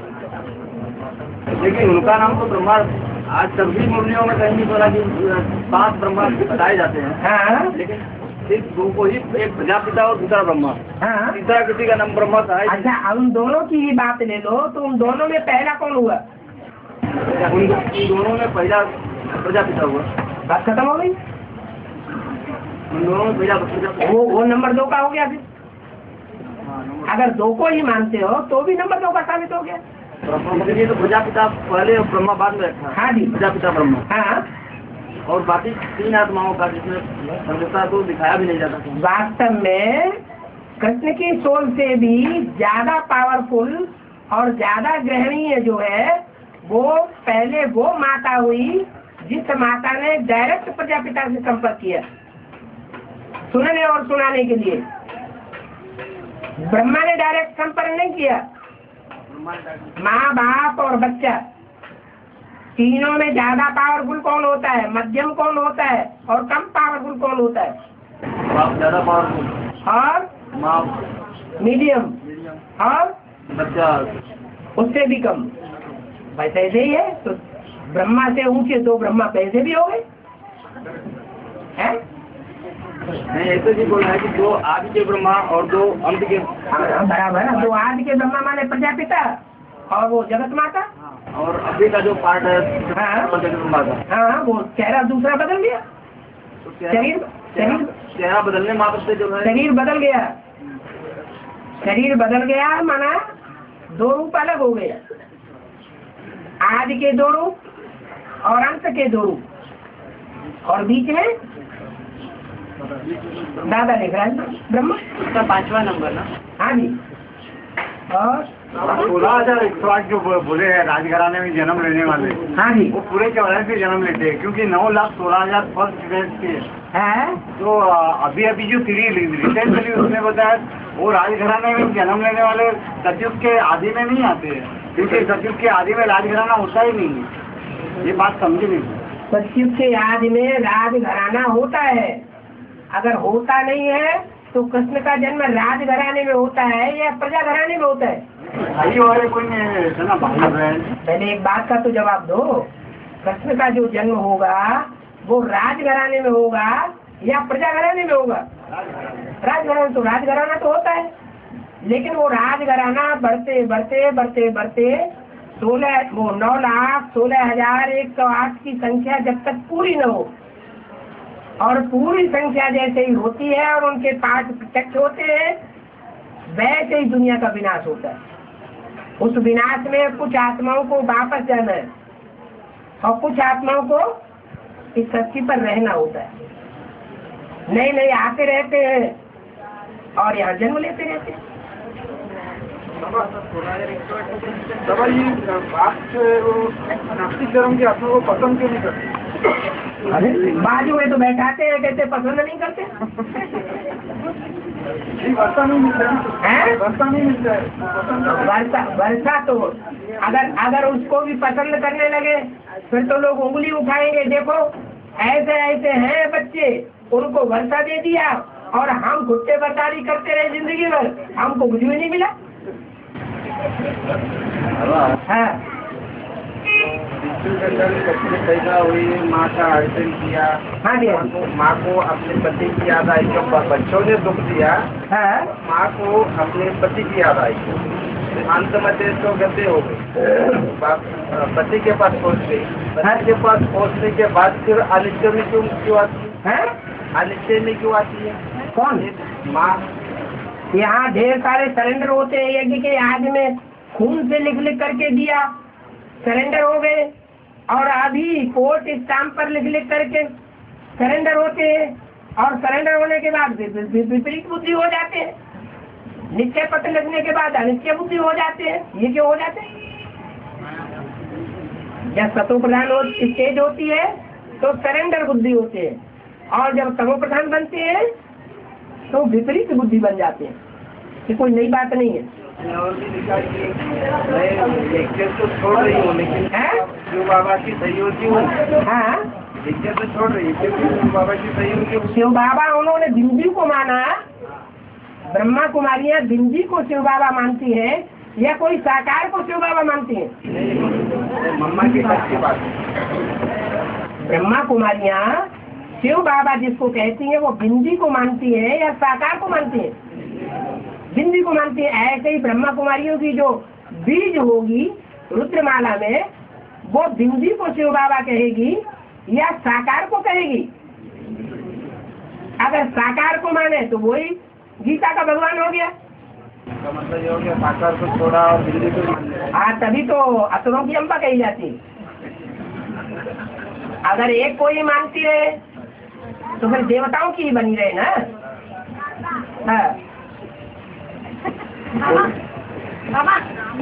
लेकिन उनका नाम तो ब्रह्मा आज तक भी मुरलियों में कहीं नहीं बोला कि पांच ब्रह्मा बताए जाते हैं। हाँ लेकिन सिर्फ दो को ही, एक प्रजापिता और दूसरा ब्रह्मा, हाँ। तीसरा किसी का नाम ब्रह्मा था। अच्छा, उन दोनों की ही बात ले लो तो उन दोनों में पहला कौन हुआ? उन दोनों में पहला प्रजापिता हुआ। बात खत्म हो गई। उन दोनों में पहला प्रजापिता। वो वो नंबर दो का हो गया। फिर अगर दो को ही मानते हो तो भी नंबर दो का साबित हो गया। इसलिए तो प्रजापिता पहले और ब्रह्मा बाद में रखा। हाँ जी, प्रजापिता ब्रह्मा। हाँ, और बाकी तीन आत्माओं का जिसमें संदेशा तो दिखाया भी नहीं जाता। वास्तव में कृष्ण की सोल से भी ज्यादा पावरफुल और ज्यादा ग्रहणीय जो है वो पहले वो माता हुई जिस माता ने डायरेक्ट प्रजापिता से संपर्क किया सुनने और सुनाने के लिए। ब्रह्मा ने डायरेक्ट संपर्क नहीं किया। माँ बाप और बच्चा तीनों में ज्यादा पावरफुल कौन होता है, मध्यम कौन होता है और कम पावरफुल कौन होता है? बाप ज्यादा पावरफुल और माँ मीडियम और बच्चा उससे भी कम। वैसे ऐसे ही है। तो ब्रह्मा से ऊंचे दो ब्रह्मा पैसे भी हो गए हैं। नहीं, ऐसे भी बोला है कि दो आदि के ब्रह्मा और दो अंत के। हाँ, बराबर है। दो आदि के ब्रह्मा माने प्रजापिता और वो जगत माता। और अभी का जो पार्ट है हाँ। ब्रह्मा का, हाँ, वो चेहरा दूसरा बदल गया। तो शरीर शरीर चेहरा बदलने मात्र से जो है शरीर बदल गया। शरीर बदल गया माना दो रूप अलग हो गया। आदि के दो रूप और अंत के दो रूप, और बीच में दादा लिख रहा है ब्रह्मा। उसका पांचवा नंबर ना। हाँ जी। और सोलह हजार एक सौ आठ जो बोले हैं राजघराने में जन्म लेने वाले, हाँ जी, वो पूरे चौराहे से जन्म लेते हैं क्योंकि नौ लाख सोलह हजार फर्स्ट स्टूडेंट थे। है तो अभी अभी जो थ्री रिसेंट चली उसमें बताया वो राजघराने में जन्म लेने वाले सतयुग के आदि में नहीं आते हैं, क्योंकि सतयुग के आदि में राजघराना होता ही नहीं है। ये बात समझी नहीं। सतयुग के आदि में राजघराना होता है, अगर होता नहीं है तो कृष्ण का जन्म राजघराने में होता है या प्रजा घराने में होता है? भाई वाले कोई नहीं इतना भाई बहन। पहले एक बात का तो जवाब दो, कृष्ण का जो जन्म होगा वो राजघराने में होगा या प्रजा घराने में होगा? राजघराना। तो राजघराना तो होता है, लेकिन वो राजघराना बढ़ते बढ़ते बढ़ते बढ़ते सोलह वो नौ लाख सोलह हजार एक सौ आठ की संख्या जब तक पूरी न हो, और पूरी संख्या जैसे ही होती है और उनके पाठ प्रत्यक्ष होते हैं, वैसे ही दुनिया का विनाश होता है। उस विनाश में कुछ आत्माओं को वापस जाना है और कुछ आत्माओं को इस धरती पर रहना होता है। नए नए आते रहते हैं और यहाँ जन्म लेते रहते हैं। बाबा ये बात नास्तिक धर्म की आत्मा को पसंद क्यों नहीं करते? अरे बाजू में तो बैठाते हैं, कहते पसंद नहीं करते। वर्षा नहीं मिलता है, वर्षा नहीं मिलता है, वर्षा वर्षा तो अगर अगर उसको भी पसंद करने लगे फिर तो लोग उंगली उठाएंगे, देखो ऐसे ऐसे हैं बच्चे, उनको वर्षा दे दिया और हम घुट्टे बर्दारी करते रहे जिंदगी भर, हमको कुछ भी नहीं मिला। हाँ पैदा हुई, माँ का अर्चन किया, हाँ जी, माँ को अपने पति की याद आई, जब बच्चों ने दुख दिया हाँ माँ को अपने पति की याद आई, अंत में तो गद्दे हो गए, पति के पास पहुँच गई। पति के पास पहुँचने के बाद फिर अनिश्चय में क्यों क्यों आती है? अनिश्चय में क्यों आती है? कौन? माँ। यहाँ ढेर सारे सरेंडर होते हैं, यज्ञ के आदि में खून से लिख लिख करके दिया, सरेंडर हो गए, और अभी कोर्ट स्टाम्प पर लिख लिख करके सरेंडर होते हैं, और सरेंडर होने के बाद विपरीत बुद्धि हो जाते हैं, निश्चय पत्र लगने के बाद अनिश्चय बुद्धि हो जाते हैं। ये क्यों हो जाते हैं? जब सतो प्रधान स्टेज होती है तो सरेंडर बुद्धि होते हैं, और जब तमो प्रधान बनते हैं तो विपरीत बुद्धि बन जाते हैं। ये कोई नई बात नहीं है। और भी लिखा कि मैं तो छोड़ रही हूँ, लेकिन शिव बाबा की सहयोगी हूँ। हाँ तो छोड़ रही है क्योंकि शिव बाबा की सहयोगी। शिव बाबा उन्होंने बिंदी को माना, ब्रह्मा कुमारियाँ बिंदी को शिव बाबा मानती है या कोई साकार को शिव बाबा मानती है? मम्मा की बात की बात। ब्रह्मा कुमारियाँ शिव बाबा जिसको कहती है वो बिंदी को मानती है या साकार को मानती है? बिंदी को मानती है। ऐसे ही ब्रह्मा कुमारियों की जो बीज होगी रुद्रमाला में, वो बिंदी को शिव बाबा कहेगी या साकार को कहेगी? अगर साकार को माने तो वही गीता का भगवान हो गया। तो मतलब ये हो गया साकार को छोड़ा और बिंदी को मान लिया। हाँ, तभी तो असुरों की अम्बा कही जाती। अगर एक को ही मानती रहे तो फिर देवताओं की ही बनी रहे ना। हाँ बाबा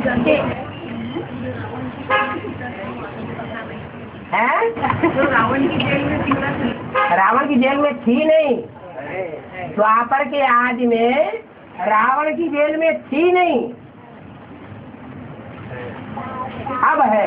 है? तो रावण की जेल में थी ना? रावण की जेल में थी नहीं, द्वापर के आदि में रावण की जेल में थी नहीं, अब है।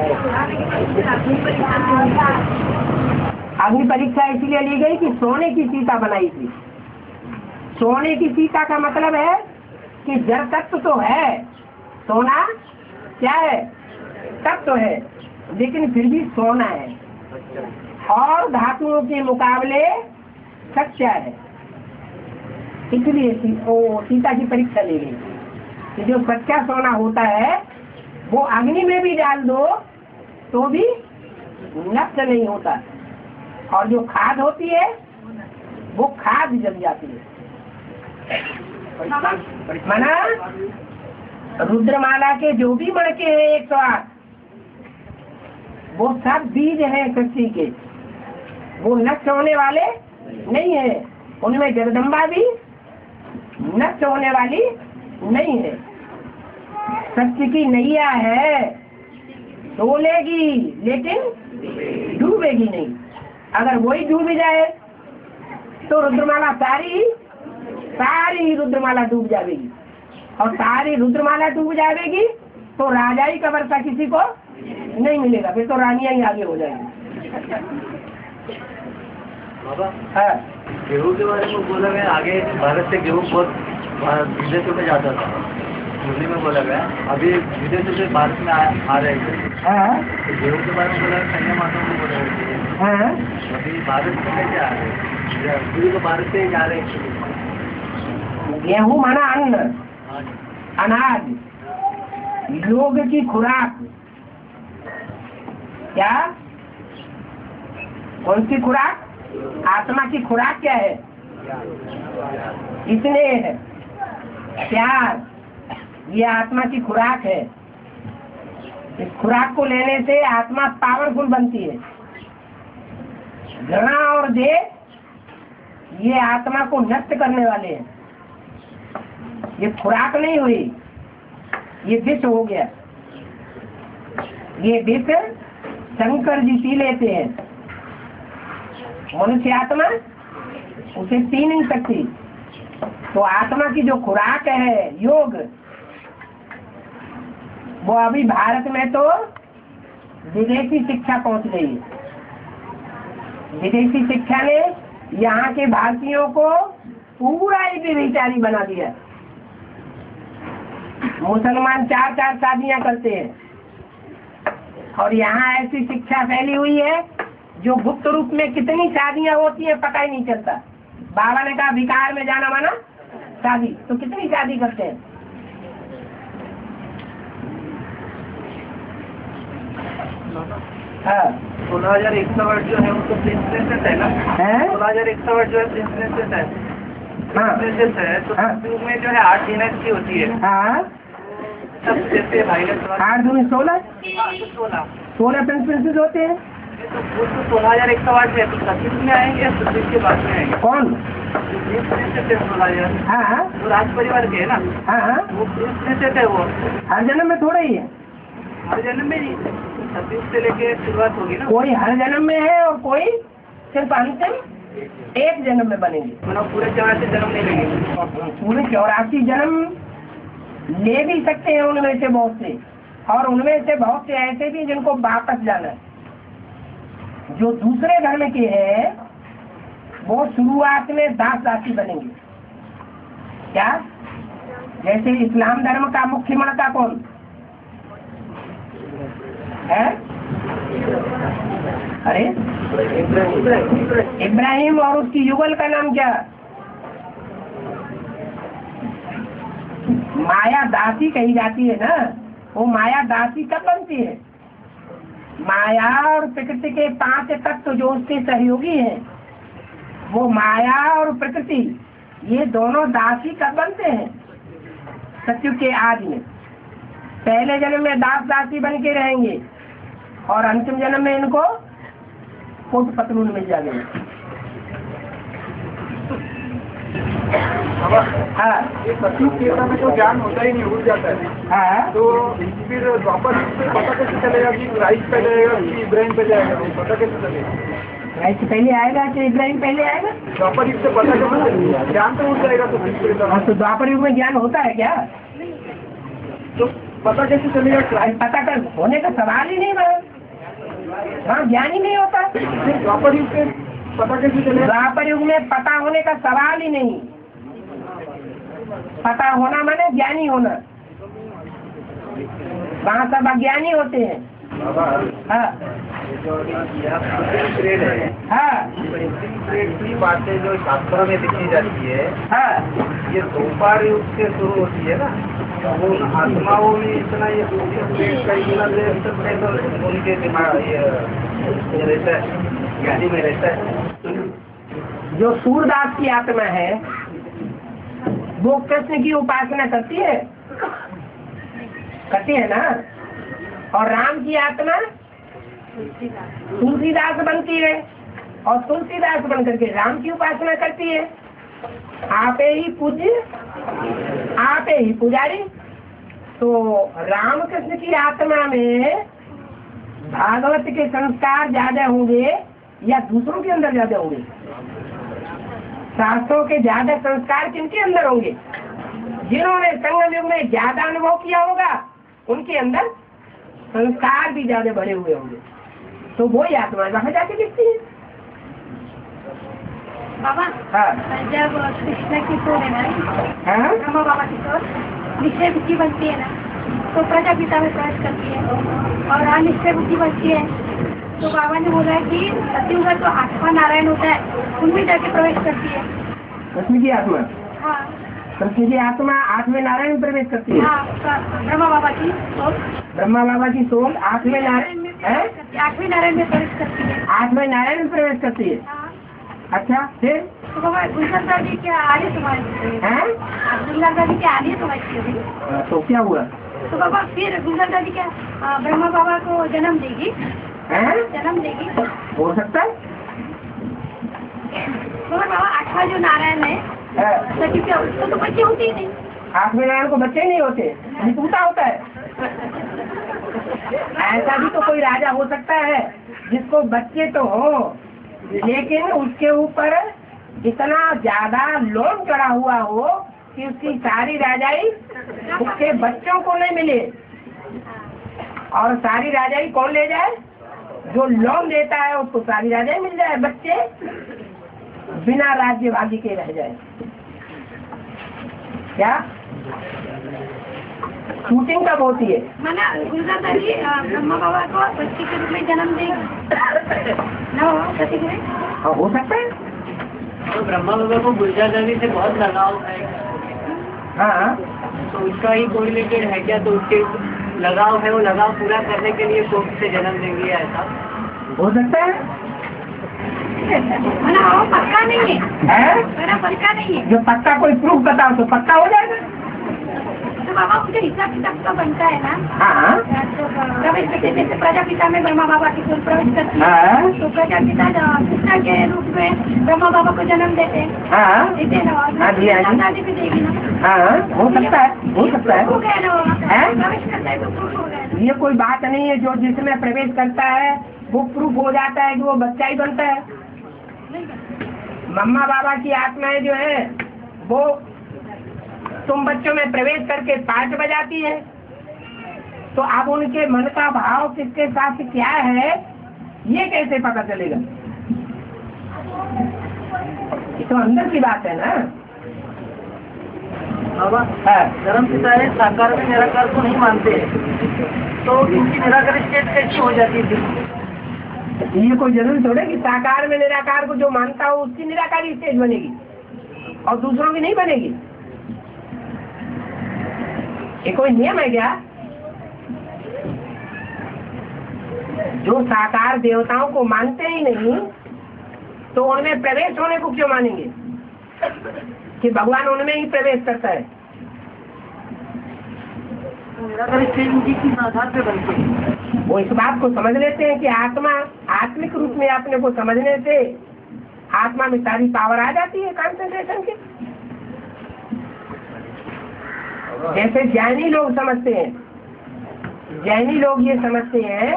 अग्नि परीक्षा इसलिए ली गई कि सोने की सीता बनाई थी। सोने की सीता का मतलब है कि जड़ तत्व तो है, सोना क्या है? तत्व है, लेकिन फिर भी सोना है और धातुओं के मुकाबले सच्चा है। इसलिए वो सीता की परीक्षा ले गई कि जो सच्चा सोना होता है वो अग्नि में भी डाल दो तो भी नष्ट नहीं होता, और जो खाद होती है वो खाद जल जाती है। मना रुद्रमाला के जो भी मणके हैं एक सौ आठ, वो सब बीज हैं सृष्टि के, वो नष्ट होने वाले नहीं है। उनमें जगदम्बा भी नष्ट होने वाली नहीं है। सत्य की नैया है, डोलेगी लेकिन डूबेगी नहीं। अगर वही डूब जाए तो रुद्रमाला सारी सारी ही रुद्रमाला डूब जाएगी, और सारी रुद्रमाला डूब जाएगी तो राजाई का वर्षा किसी को नहीं मिलेगा, फिर तो रानियां ही आगे हो जाएगी। बाबा हाँ गेहूँ के बारे में बोला गया, आगे भारत से गेहूँ बहुत विदेशों में जाता था, हिंदी में बोला गया, अभी विदेशों से भारत में आ, आ रहे थे। हाँ तो गेहूँ के बारे में बोला संजय माता को बोला गया, हाँ अभी भारत में कैसे आ रहे हैं, पूरी तो भारत से ही जा रहे हैं। गेहूं माना अन्न, अनाज, लोग की खुराक। क्या? कौन सी खुराक? आत्मा की खुराक क्या है? स्नेह, प्यार, ये आत्मा की खुराक है। इस खुराक को लेने से आत्मा पावरफुल बनती है। घृणा और देह ये आत्मा को नष्ट करने वाले हैं। ये खुराक नहीं हुई, ये विष हो गया। ये विष शंकर जी पी लेते हैं, मनुष्य आत्मा उसे पी नहीं सकती। तो आत्मा की जो खुराक है योग, वो अभी भारत में तो विदेशी शिक्षा पहुंच गई है। विदेशी शिक्षा ने यहाँ के भारतीयों को पूरा ही व्यभिचारी बना दिया। मुसलमान चार चार शादियां करते हैं, और यहाँ ऐसी शिक्षा फैली हुई है जो गुप्त रूप में कितनी शादियां होती है पता ही नहीं चलता। बाबा ने कहा विकार में जाना माना शादी, तो कितनी शादी करते हैं। हाँ सोलह हजार एक्सावर्ट जो है उसको प्रिंसेस है ना, सोलह हजार एक्सावर्ट जो है प्रिंसेस है, हाँ प्रिंसेस है। तो हाँ। में जो है आठ डिनर की होती है, हाँ सब जैसे भाई आठ दूनी सोलह, सोलह सोलह प्रिंसेस होते हैं। तो वो तो सोलह हजार एक्सावर्ट है, तो छत्तीस में आएंगे या छत्तीस के बाद में आएंगे? कौन? प्रिंसेस है सोलह हजार, हाँ वो राज परिवार के है ना, हाँ, वो प्रिंसेस है। वो हर जन्म में थोड़ा ही है, हर जन्म में ही छत्तीस से लेके शुरुआत होगी ना। कोई हर जन्म में है और कोई सिर्फ अंतिम एक जन्म में बनेंगे। मतलब पूरे चौरासी जन्म नहीं लेंगे। पूरे चौरासी जन्म ले भी सकते हैं उनमें से बहुत से, और उनमें से बहुत से ऐसे भी जिनको वापस जाना है। जो दूसरे धर्म के हैं वो शुरुआत में दास दासी बनेंगे। क्या? जैसे इस्लाम धर्म का मुख्य मणका कौन है? अरे इब्राहिम, और उसकी युगल का नाम क्या? माया दासी कही जाती है ना। वो माया दासी कब बनती है? माया और प्रकृति के पांच तत्व जो उसके सहयोगी हैं, वो माया और प्रकृति ये दोनों दासी कब बनते हैं? सत्युग के आदि में। पहले जन्म में दास दासी बन के रहेंगे, और अंतिम जन्म में इनको कोट पतलून मिल जाएंगे। हाँ ये सतयुग के समय तो ज्ञान होता ही नहीं, उड़ जाता है। हाँ, तो फिर द्वापर युग में पता कैसे चलेगा कि राइट पे जाएगा कि इब्राहिम पे जाएगा? पता कैसे चलेगा? राइट पहले आएगा कि इब्राहिम पहले आएगा? द्वापर युग से पता कैसे चलेगा? ज्ञान तो उड़ जाएगा। तो फिर हाँ, तो द्वापर युग में ज्ञान होता है क्या? तो पता कैसे चलेगा? पता कर होने का सवाल ही नहीं बना। हाँ, ज्ञान ही नहीं होता। द्वापर युग से पता कैसे चलेगा? द्वापर युग में पता होने का सवाल ही नहीं। पता होना माने ज्ञानी होना। वहाँ सब अज्ञानी होते हैं। हाँ ग्रेड है, हाँ ग्रेड की बातें जो शास्त्रों में लिखी जाती है, हाँ, ये द्वापर युग से शुरू होती है ना। वो आत्माओं में इतना ये ग्रेड का इतना तो उनके दिमाग ये रहता है, ज्ञानी में रहता है। जो सूरदास की आत्मा है वो कृष्ण की उपासना करती है, करती है ना। और राम की आत्मा तुलसीदास बनती है, और तुलसीदास बन करके राम की उपासना करती है। आपे ही पूज्य, आपे ही पुजारी। तो रामकृष्ण की आत्मा में भागवत के संस्कार ज्यादा होंगे या दूसरों के अंदर ज्यादा होंगे? शास्त्रों के ज्यादा संस्कार किनके अंदर होंगे? जिन्होंने संगम युग में ज्यादा अनुभव किया होगा उनके अंदर संस्कार भी ज्यादा बढ़े हुए होंगे, तो वो ही आत्मा वहां जाके दिखती है। बाबा हाँ जब कृष्ण की सोल है ना, हाँ ब्रह्मा बाबा की सोल निश्चय बुद्धि बनती है ना, तो प्रजापिता में प्रवेश करती है, और अनिश्चय बुद्धि बनती है तो बाबा ने बोला है कि सतयुग तो आत्मा नारायण होता है, उनमें जाके प्रवेश करती है। कृष्ण की आत्मा, हाँ कृष्ण की आत्मा आत्मे नारायण में प्रवेश करती है। हाँ ब्रह्मा बाबा की सोल, ब्रह्मा बाबा की सोल आत्मे नारायण है, आठवें नारायण में प्रवेश करती है। आत्मे नारायण में प्रवेश करती है। हाँ, अच्छा फिर तो बाबा गुलजार दादी क्या आर्य समाज हैं? गुलजार दादी क्या आर्य समाज की होगी, तो क्या हुआ? तो बाबा फिर गुलजार दादी क्या आ, ब्रह्मा बाबा को जन्म देगी, हैं? जन्म देगी। हो सकता है। मगर बाबा आठवां जो नारायण है है। सती क्या उसको तो बच्चे होते ही नहीं। आठवें नारायण को बच्चे ही नहीं होते, टूटा होता है। ऐसा भी तो कोई राजा हो सकता है जिसको बच्चे तो हो, लेकिन उसके ऊपर इतना ज्यादा लोन चढ़ा हुआ हो कि उसकी सारी राजाई उसके बच्चों को नहीं मिले, और सारी राजाई कौन ले जाए? जो लोन देता है उसको सारी राजाई मिल जाए, बच्चे बिना राज्य भागी के रह जाए। क्या शूटिंग कब होती है? माना गुलजार दादी ब्रह्मा बाबा को बच्चे के रूप में जन्म देगी ना बाबा सती में? हाँ, हो सकता है। तो ब्रह्मा बाबा को गुलजार दादी से बहुत लगाव है, हाँ तो उसका ही कोई रिलेटेड है क्या? तो उसके लगाव है, वो लगाव पूरा करने के लिए कोख से जन्म देंगी, ऐसा हो सकता है। माना वो पक्का नहीं है, है? मेरा पक्का नहीं है। जो पक्का कोई प्रूफ बताओ तो पक्का हो जाएगा। तो बाबा मुझे हिसाब किताब तो बनता है ना। हाँ तो प्रवेश करते जैसे प्रजापिता में ब्रह्मा बाबा की सोल प्रवेश करती है, हाँ तो प्रजापिता कृष्णा के रूप में ब्रह्मा बाबा को जन्म देते हैं, हाँ देते हैं ना, हाँ जी, हाँ जी। दादी भी देगी ना। हाँ, हो सकता है, हो सकता हो है। गया ना बाबा, हैं? प्रवेश करता है तो प्रूफ हो गया। ये कोई बात नहीं है, जो जिसमें प्रवेश करता है वो प्रूफ हो जाता है कि वो बच्चा ही बनता है। मम्मा बाबा की आत्माएं जो है वो तुम बच्चों में प्रवेश करके पाठ बजाती है, तो अब उनके मन का भाव किसके साथ क्या है ये कैसे पता चलेगा? ये तो अंदर की बात है ना। बाबा हाँ। धर्म पिता है साकार में निराकार को नहीं मानते, तो इनकी निराकार स्टेट कैसी हो जाती थी? ये कोई जरूरी थोड़े कि साकार में निराकार को जो मानता हो उसकी निराकारी स्टेज बनेगी और दूसरों की नहीं बनेगी। ये कोई नियम है क्या? जो साकार देवताओं को मानते ही नहीं तो उनमें प्रवेश होने को क्यों मानेंगे कि भगवान उनमें ही प्रवेश करता है? निराकार स्टेज उनकी किस आधार पे बनती है? वो इस बात को समझ लेते हैं कि आत्मा आत्मिक रूप में अपने को समझने से आत्मा में सारी पावर आ जाती है कंसंट्रेशन की। जैसे जैनी लोग समझते हैं, जैनी लोग ये समझते हैं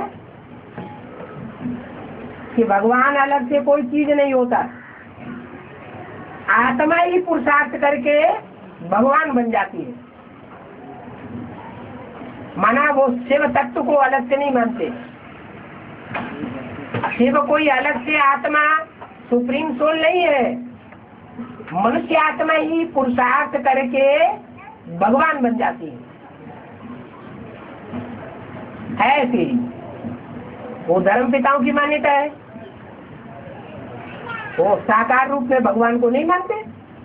कि भगवान अलग से कोई चीज नहीं होता, आत्मा ही पुरुषार्थ करके भगवान बन जाती है। माना वो शिव तत्व को अलग से नहीं मानते, शिव कोई अलग से आत्मा सुप्रीम सोल नहीं है, मनुष्य आत्मा ही पुरुषार्थ करके भगवान बन जाती है। है ऐसी वो धर्म पिताओं की मान्यता है, वो साकार रूप में भगवान को नहीं मानते।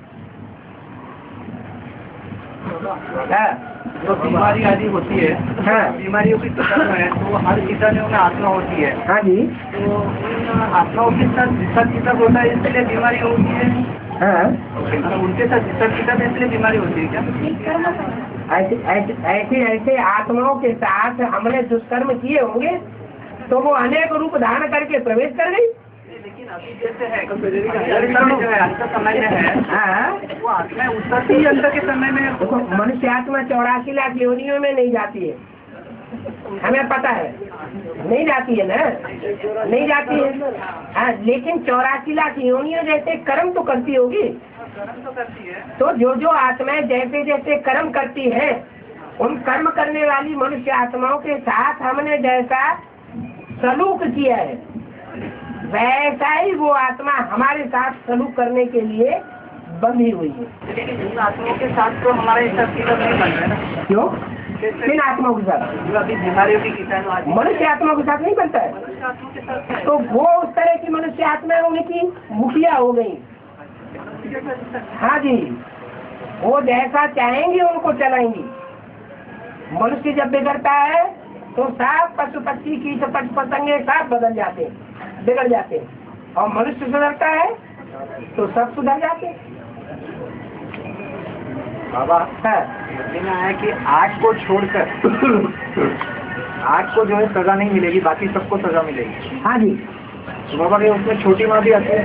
हाँ। जो बीमारी आदि होती है, हाँ। बीमारियों की तरह है तो हर कीटाणुओं में आत्मा होती है, हाँ जी। तो उन आत्माओं के साथ जिसका किताब होता है इसलिए बीमारी होती है। हाँ। उनके साथ जिसका किताब है इसलिए बीमारी होती है क्या? ऐसे ऐसे ऐसे ऐसे आत्माओं के साथ हमने दुष्कर्म किए होंगे तो वो अनेक रूप धारण करके प्रवेश कर गई। लेकिन अभी जैसे है जो है अंत समय में है, हाँ। वो आत्मा उतरती ही अंत के समय में। देखो मनुष्य आत्मा चौरासी लाख योनियों में नहीं जाती है, हमें पता है नहीं जाती है ना, नहीं जाती है। हाँ, लेकिन चौरासी लाख योनियों जैसे कर्म तो करती होगी। तो जो जो आत्माएं जैसे जैसे कर्म करती है, उन कर्म करने वाली मनुष्य आत्माओं के साथ हमने जैसा सलूक किया है, वैसा ही वो आत्मा हमारे साथ सलूक करने के लिए बंधी हुई है। लेकिन उन आत्माओं के साथ तो हमारे साथ सीधा नहीं बन रहा है ना। क्यों? किन आत्माओं के साथ? जो अभी बीमारियों की किसान आज मनुष्य आत्मा के साथ नहीं बनता है। मनुष्य आत्माओं के साथ है। तो वो उस तरह की मनुष्य आत्मा उनकी मुखिया हो गई। हाँ जी, वो जैसा चाहेंगी उनको चलाएंगी। मनुष्य जब बिगड़ता है तो सब पशु पक्षी कीट पट पतंगे सब बदल जाते हैं, बिगड़ जाते हैं। और मनुष्य सुधरता है तो सब सुधर जाते हैं। बाबा हाँ। कहना है कि आठ को छोड़कर आठ को जो है सजा नहीं मिलेगी, बाकी सबको सजा मिलेगी। हाँ जी। तो बाबा के उसमें छोटी माँ भी आती है।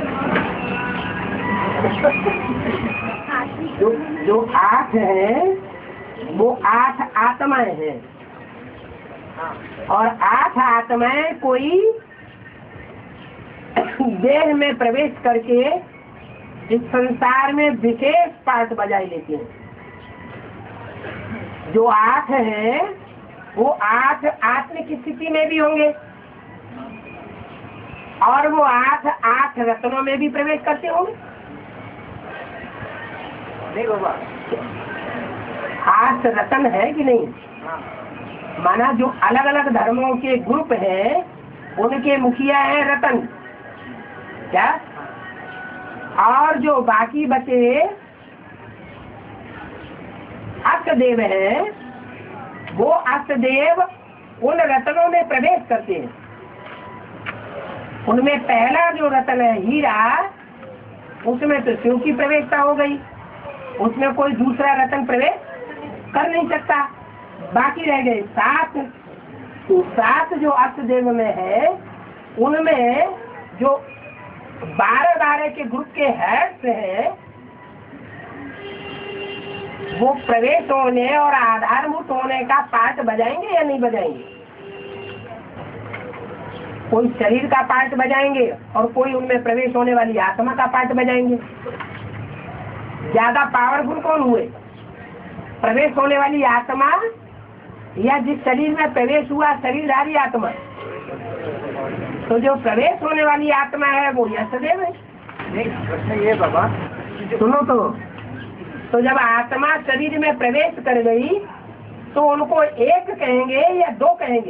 जो जो आठ है वो आठ आत्माएं हैं, और आठ आत्माएं कोई देह में प्रवेश करके इस संसार में विशेष पार्ट बजाई लेती हैं। जो आठ हैं वो आठ आत्म की स्थिति में भी होंगे, और वो आठ आठ रत्नों में भी प्रवेश करते होंगे। नहीं बाबा, आठ रत्न है कि नहीं? माना जो अलग अलग धर्मों के ग्रुप हैं उनके मुखिया है रतन, क्या? और जो बाकी बचे अष्टदेव हैं, वो अष्टदेव उन रत्नों में प्रवेश करते हैं। उनमें पहला जो रत्न है हीरा, उसमें तो शिव की प्रवेशता हो गई, उसमें कोई दूसरा रत्न प्रवेश कर नहीं सकता। बाकी रह गए सात। तो सात जो अष्टदेव में है उनमें जो बारह बारह के ग्रुप के हेड्स हैं वो प्रवेश होने और आधारभूत होने का पार्ट बजाएंगे या नहीं बजाएंगे? कोई शरीर का पार्ट बजाएंगे और कोई उनमें प्रवेश होने वाली आत्मा का पार्ट बजाएंगे। ज्यादा पावरफुल कौन हुए, प्रवेश होने वाली आत्मा या जिस शरीर में प्रवेश हुआ शरीरधारी आत्मा? तो जो प्रवेश होने वाली आत्मा है वो यशदेव है। नहीं प्रश्न ये बाबा, सुनो तो तो जब आत्मा शरीर में प्रवेश कर गई तो उनको एक कहेंगे या दो कहेंगे?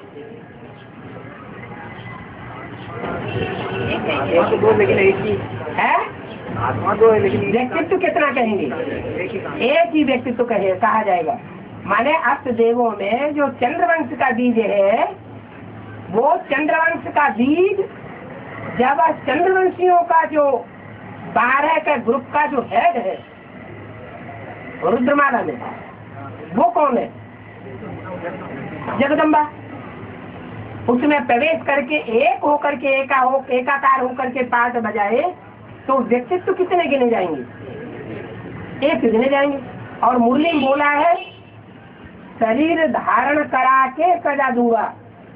एक तो दो लेकिन एक ही है। आत्मा दो है लेकिन व्यक्तित्व कितना कहेंगे? एक ही कहा। एक ही व्यक्तित्व कहे कहा जाएगा। माने अष्टदेवों में जो चंद्रवंश का बीज है, वो चंद्रवंश का बीज जब चंद्रवंशियों का जो बारह का ग्रुप का जो हेड है रुद्रमाला में, वो कौन है? जगदम्बा। उसमें प्रवेश करके एक होकर के एका हो एकाकार होकर के पाठ बजाए तो व्यक्तित्व कितने गिने जाएंगे? एक गिने जाएंगे। और मुरली बोला है शरीर धारण करा के सजा दूंगा।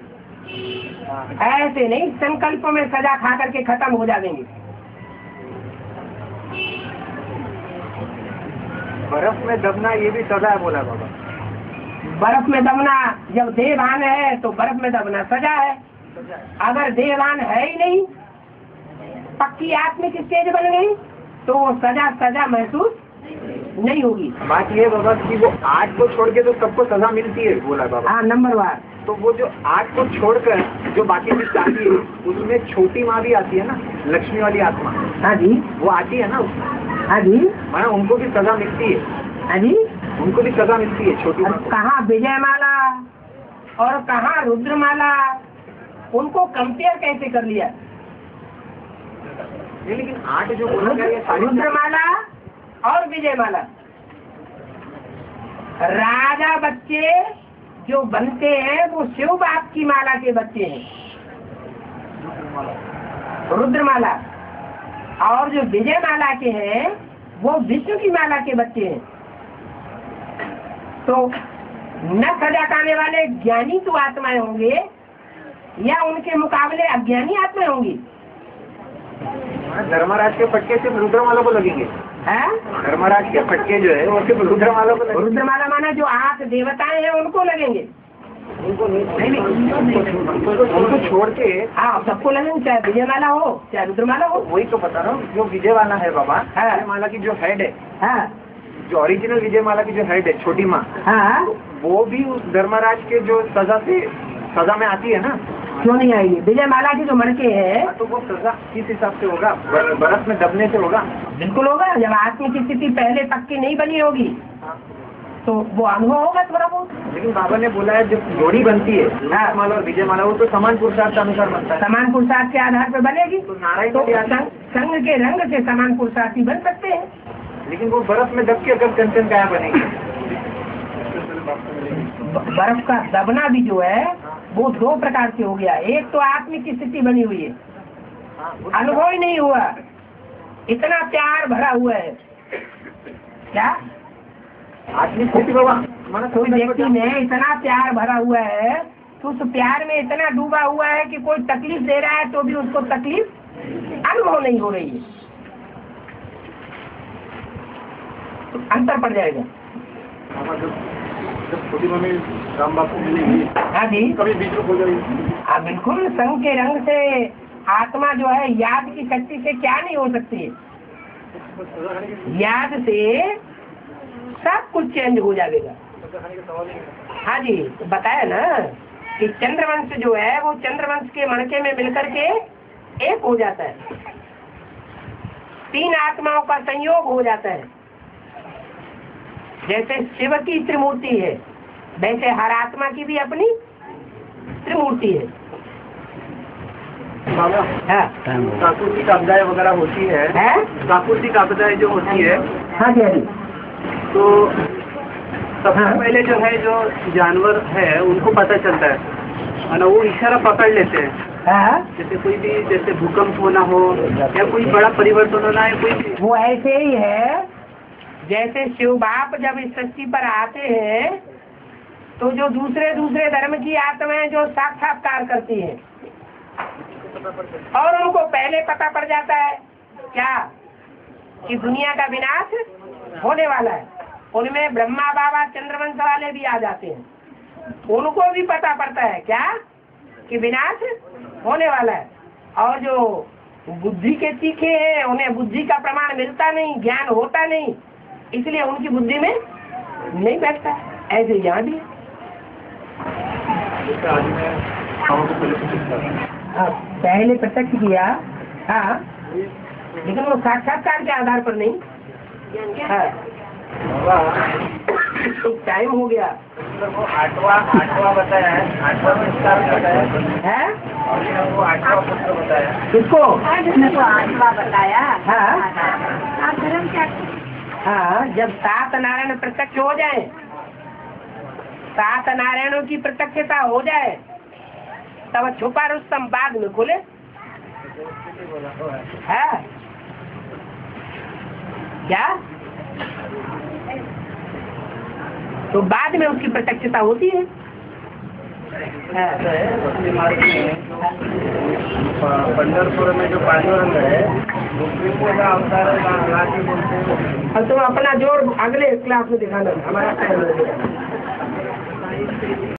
ऐसे नहीं संकल्पों में सजा खा करके खत्म हो जाएंगे। बर्फ में दबना ये भी सजा है बोला बाबा। बर्फ में दबना, जब देहभान है तो बर्फ में दबना सजा है। अगर देहभान है ही नहीं, पक्की आत्मिक स्टेज बन गई तो वो सजा सजा महसूस नहीं होगी। बात ये बाबा कि वो आठ को छोड़ के तो सबको सजा मिलती है बोला बाबा। हाँ, नंबर वार। तो वो जो आठ को छोड़कर जो बाकी लिस्ट आती है उसमें छोटी माँ भी आती है ना, लक्ष्मी वाली आत्मा। हाँ जी। वो आती है ना उसमें। हाँ जी। माना उनको भी सजा मिलती है। हाँ जी। उनको भी सजा मिलती है छोटी माँ को। कहाँ विजयमाला और कहाँ रुद्रमाला, उनको कंपेयर कैसे कर लिया? नहीं लेकिन आठ जो बोला गया ये सारी रुद्रमाला और विजयमाला, राजा बच्चे जो बनते हैं वो शिव बाप की माला के बच्चे हैं, रुद्रमाला। और जो विजयमाला के हैं वो विष्णु की माला के बच्चे हैं। तो न सजा पाने वाले ज्ञानी तो आत्माएं होंगे या उनके मुकाबले अज्ञानी आत्माएं होंगी? धर्मराज के फटके सिर्फ रुद्रमाला को लगेंगे। है धर्मराज के फटके जो है वो सिर्फ रुद्रमाला को लगेंगे। रुद्रमाला माना जो आठ देवताएं हैं उनको लगेंगे? उनको नहीं नहीं उनको छोड़ के हाँ सबको लगेंगे, चाहे विजय माला हो चाहे रुद्रमाला हो। वही तो बता रहा हूँ, जो विजय वाला है बाबा, हाँ। विजय माला की जो हेड है, हाँ जो ओरिजिनल विजय माला की जो हेड है छोटी माँ, हाँ वो भी उस धर्मराज के जो सजा से सजा में आती है ना। क्यों नहीं आएगी? विजय माला की जो मणके है तो वो सजा किस हिसाब से होगा? बर, बरस में दबने से होगा? बिल्कुल होगा। जब आत्मा की स्थिति पहले पक्की नहीं बनी होगी तो वो अनुभव होगा थोड़ा बहुत। लेकिन बाबा ने बोला है जब जोड़ी बनती है हाँ। माला और विजय माला, वो तो समान पुरुषार्थ के अनुसार बनता है। समान पुरुषार्थ के आधार पर बनेगी तो नारायण तो के आधार- संग, संग के रंग से समान पुरुषार्थी बन सकते हैं। लेकिन वो बर्फ में दब के अगर कंचन क्या बनेगी? बर्फ का दबना भी जो है वो दो प्रकार से हो गया। एक तो आत्मिक स्थिति बनी हुई है, अनुभव ही नहीं हुआ, इतना प्यार भरा हुआ है। क्या आत्मिक स्थिति बाबा माना कोई व्यक्ति में इतना प्यार भरा हुआ है तो उस प्यार में इतना डूबा हुआ है कि कोई तकलीफ दे रहा है तो भी उसको तकलीफ अनुभव नहीं हो रही है, तो अंतर पड़ जाएगा। जब छोटी मम्मी राम बाप को मिलेगी हाँ जी कभी बीच में हो जाएगी। हाँ बिल्कुल। संग के रंग से आत्मा जो है याद की शक्ति से क्या नहीं हो सकती है? याद से सब कुछ चेंज हो जाएगा। हाँ जी बताया ना कि चंद्रवंश जो है वो चंद्रवंश के मणके में मिलकर के एक हो जाता है, तीन आत्माओं का संयोग हो जाता है। जैसे शिव की त्रिमूर्ति है वैसे हर आत्मा की भी अपनी त्रिमूर्ति है। बाबा हाँ प्राकृतिक आपदाएं वगैरह होती है, है प्राकृतिक आपदाएं जो होती है हाँ जी हाँ जी तो सबसे हाँ। पहले जो है जो जानवर है उनको पता चलता है और वो इशारा पकड़ लेते हैं। हाँ जैसे कोई भी जैसे भूकंप होना हो या कोई बड़ा परिवर्तन होना है, कोई वो ऐसे ही है जैसे शिव बाप जब इस सृष्टि पर आते हैं तो जो दूसरे दूसरे धर्म की आत्माएं जो साक्षात्कार करती हैं और उनको पहले पता पड़ जाता है क्या कि दुनिया का विनाश होने वाला है। उनमें ब्रह्मा बाबा चंद्रवंश वाले भी आ जाते हैं, उनको भी पता पड़ता है क्या कि विनाश होने वाला है। और जो बुद्धि के तीखे हैं उन्हें बुद्धि का प्रमाण मिलता नहीं, ज्ञान होता नहीं, इसलिए उनकी बुद्धि में नहीं बैठता। ऐसे यहाँ भी हाँ, पहले प्रत्यक्ष किया हाँ, लेकिन वो साक्षात्कार के आधार पर नहीं। हाँ टाइम हो गया वो आठवां आठवां बताया है, आठवां विस्तार बताया है और वो आठवां पुत्र बताया। किसको? को आत्मा बताया। हाँ आप धर्म क्या? हाँ जब सात नारायण प्रत्यक्ष हो जाए, सात नारायणों की प्रत्यक्षता हो जाए तब छुपा रुस्तम बाद में खुले। है क्या? तो बाद में उसकी प्रत्यक्षता होती है। पंढरपुर में जो पांडुरंग है वो का अवतार है बोलते हैं। अब तुम अपना जोर अगले क्लास में दिखाना, हमारा टाइम लगेगा।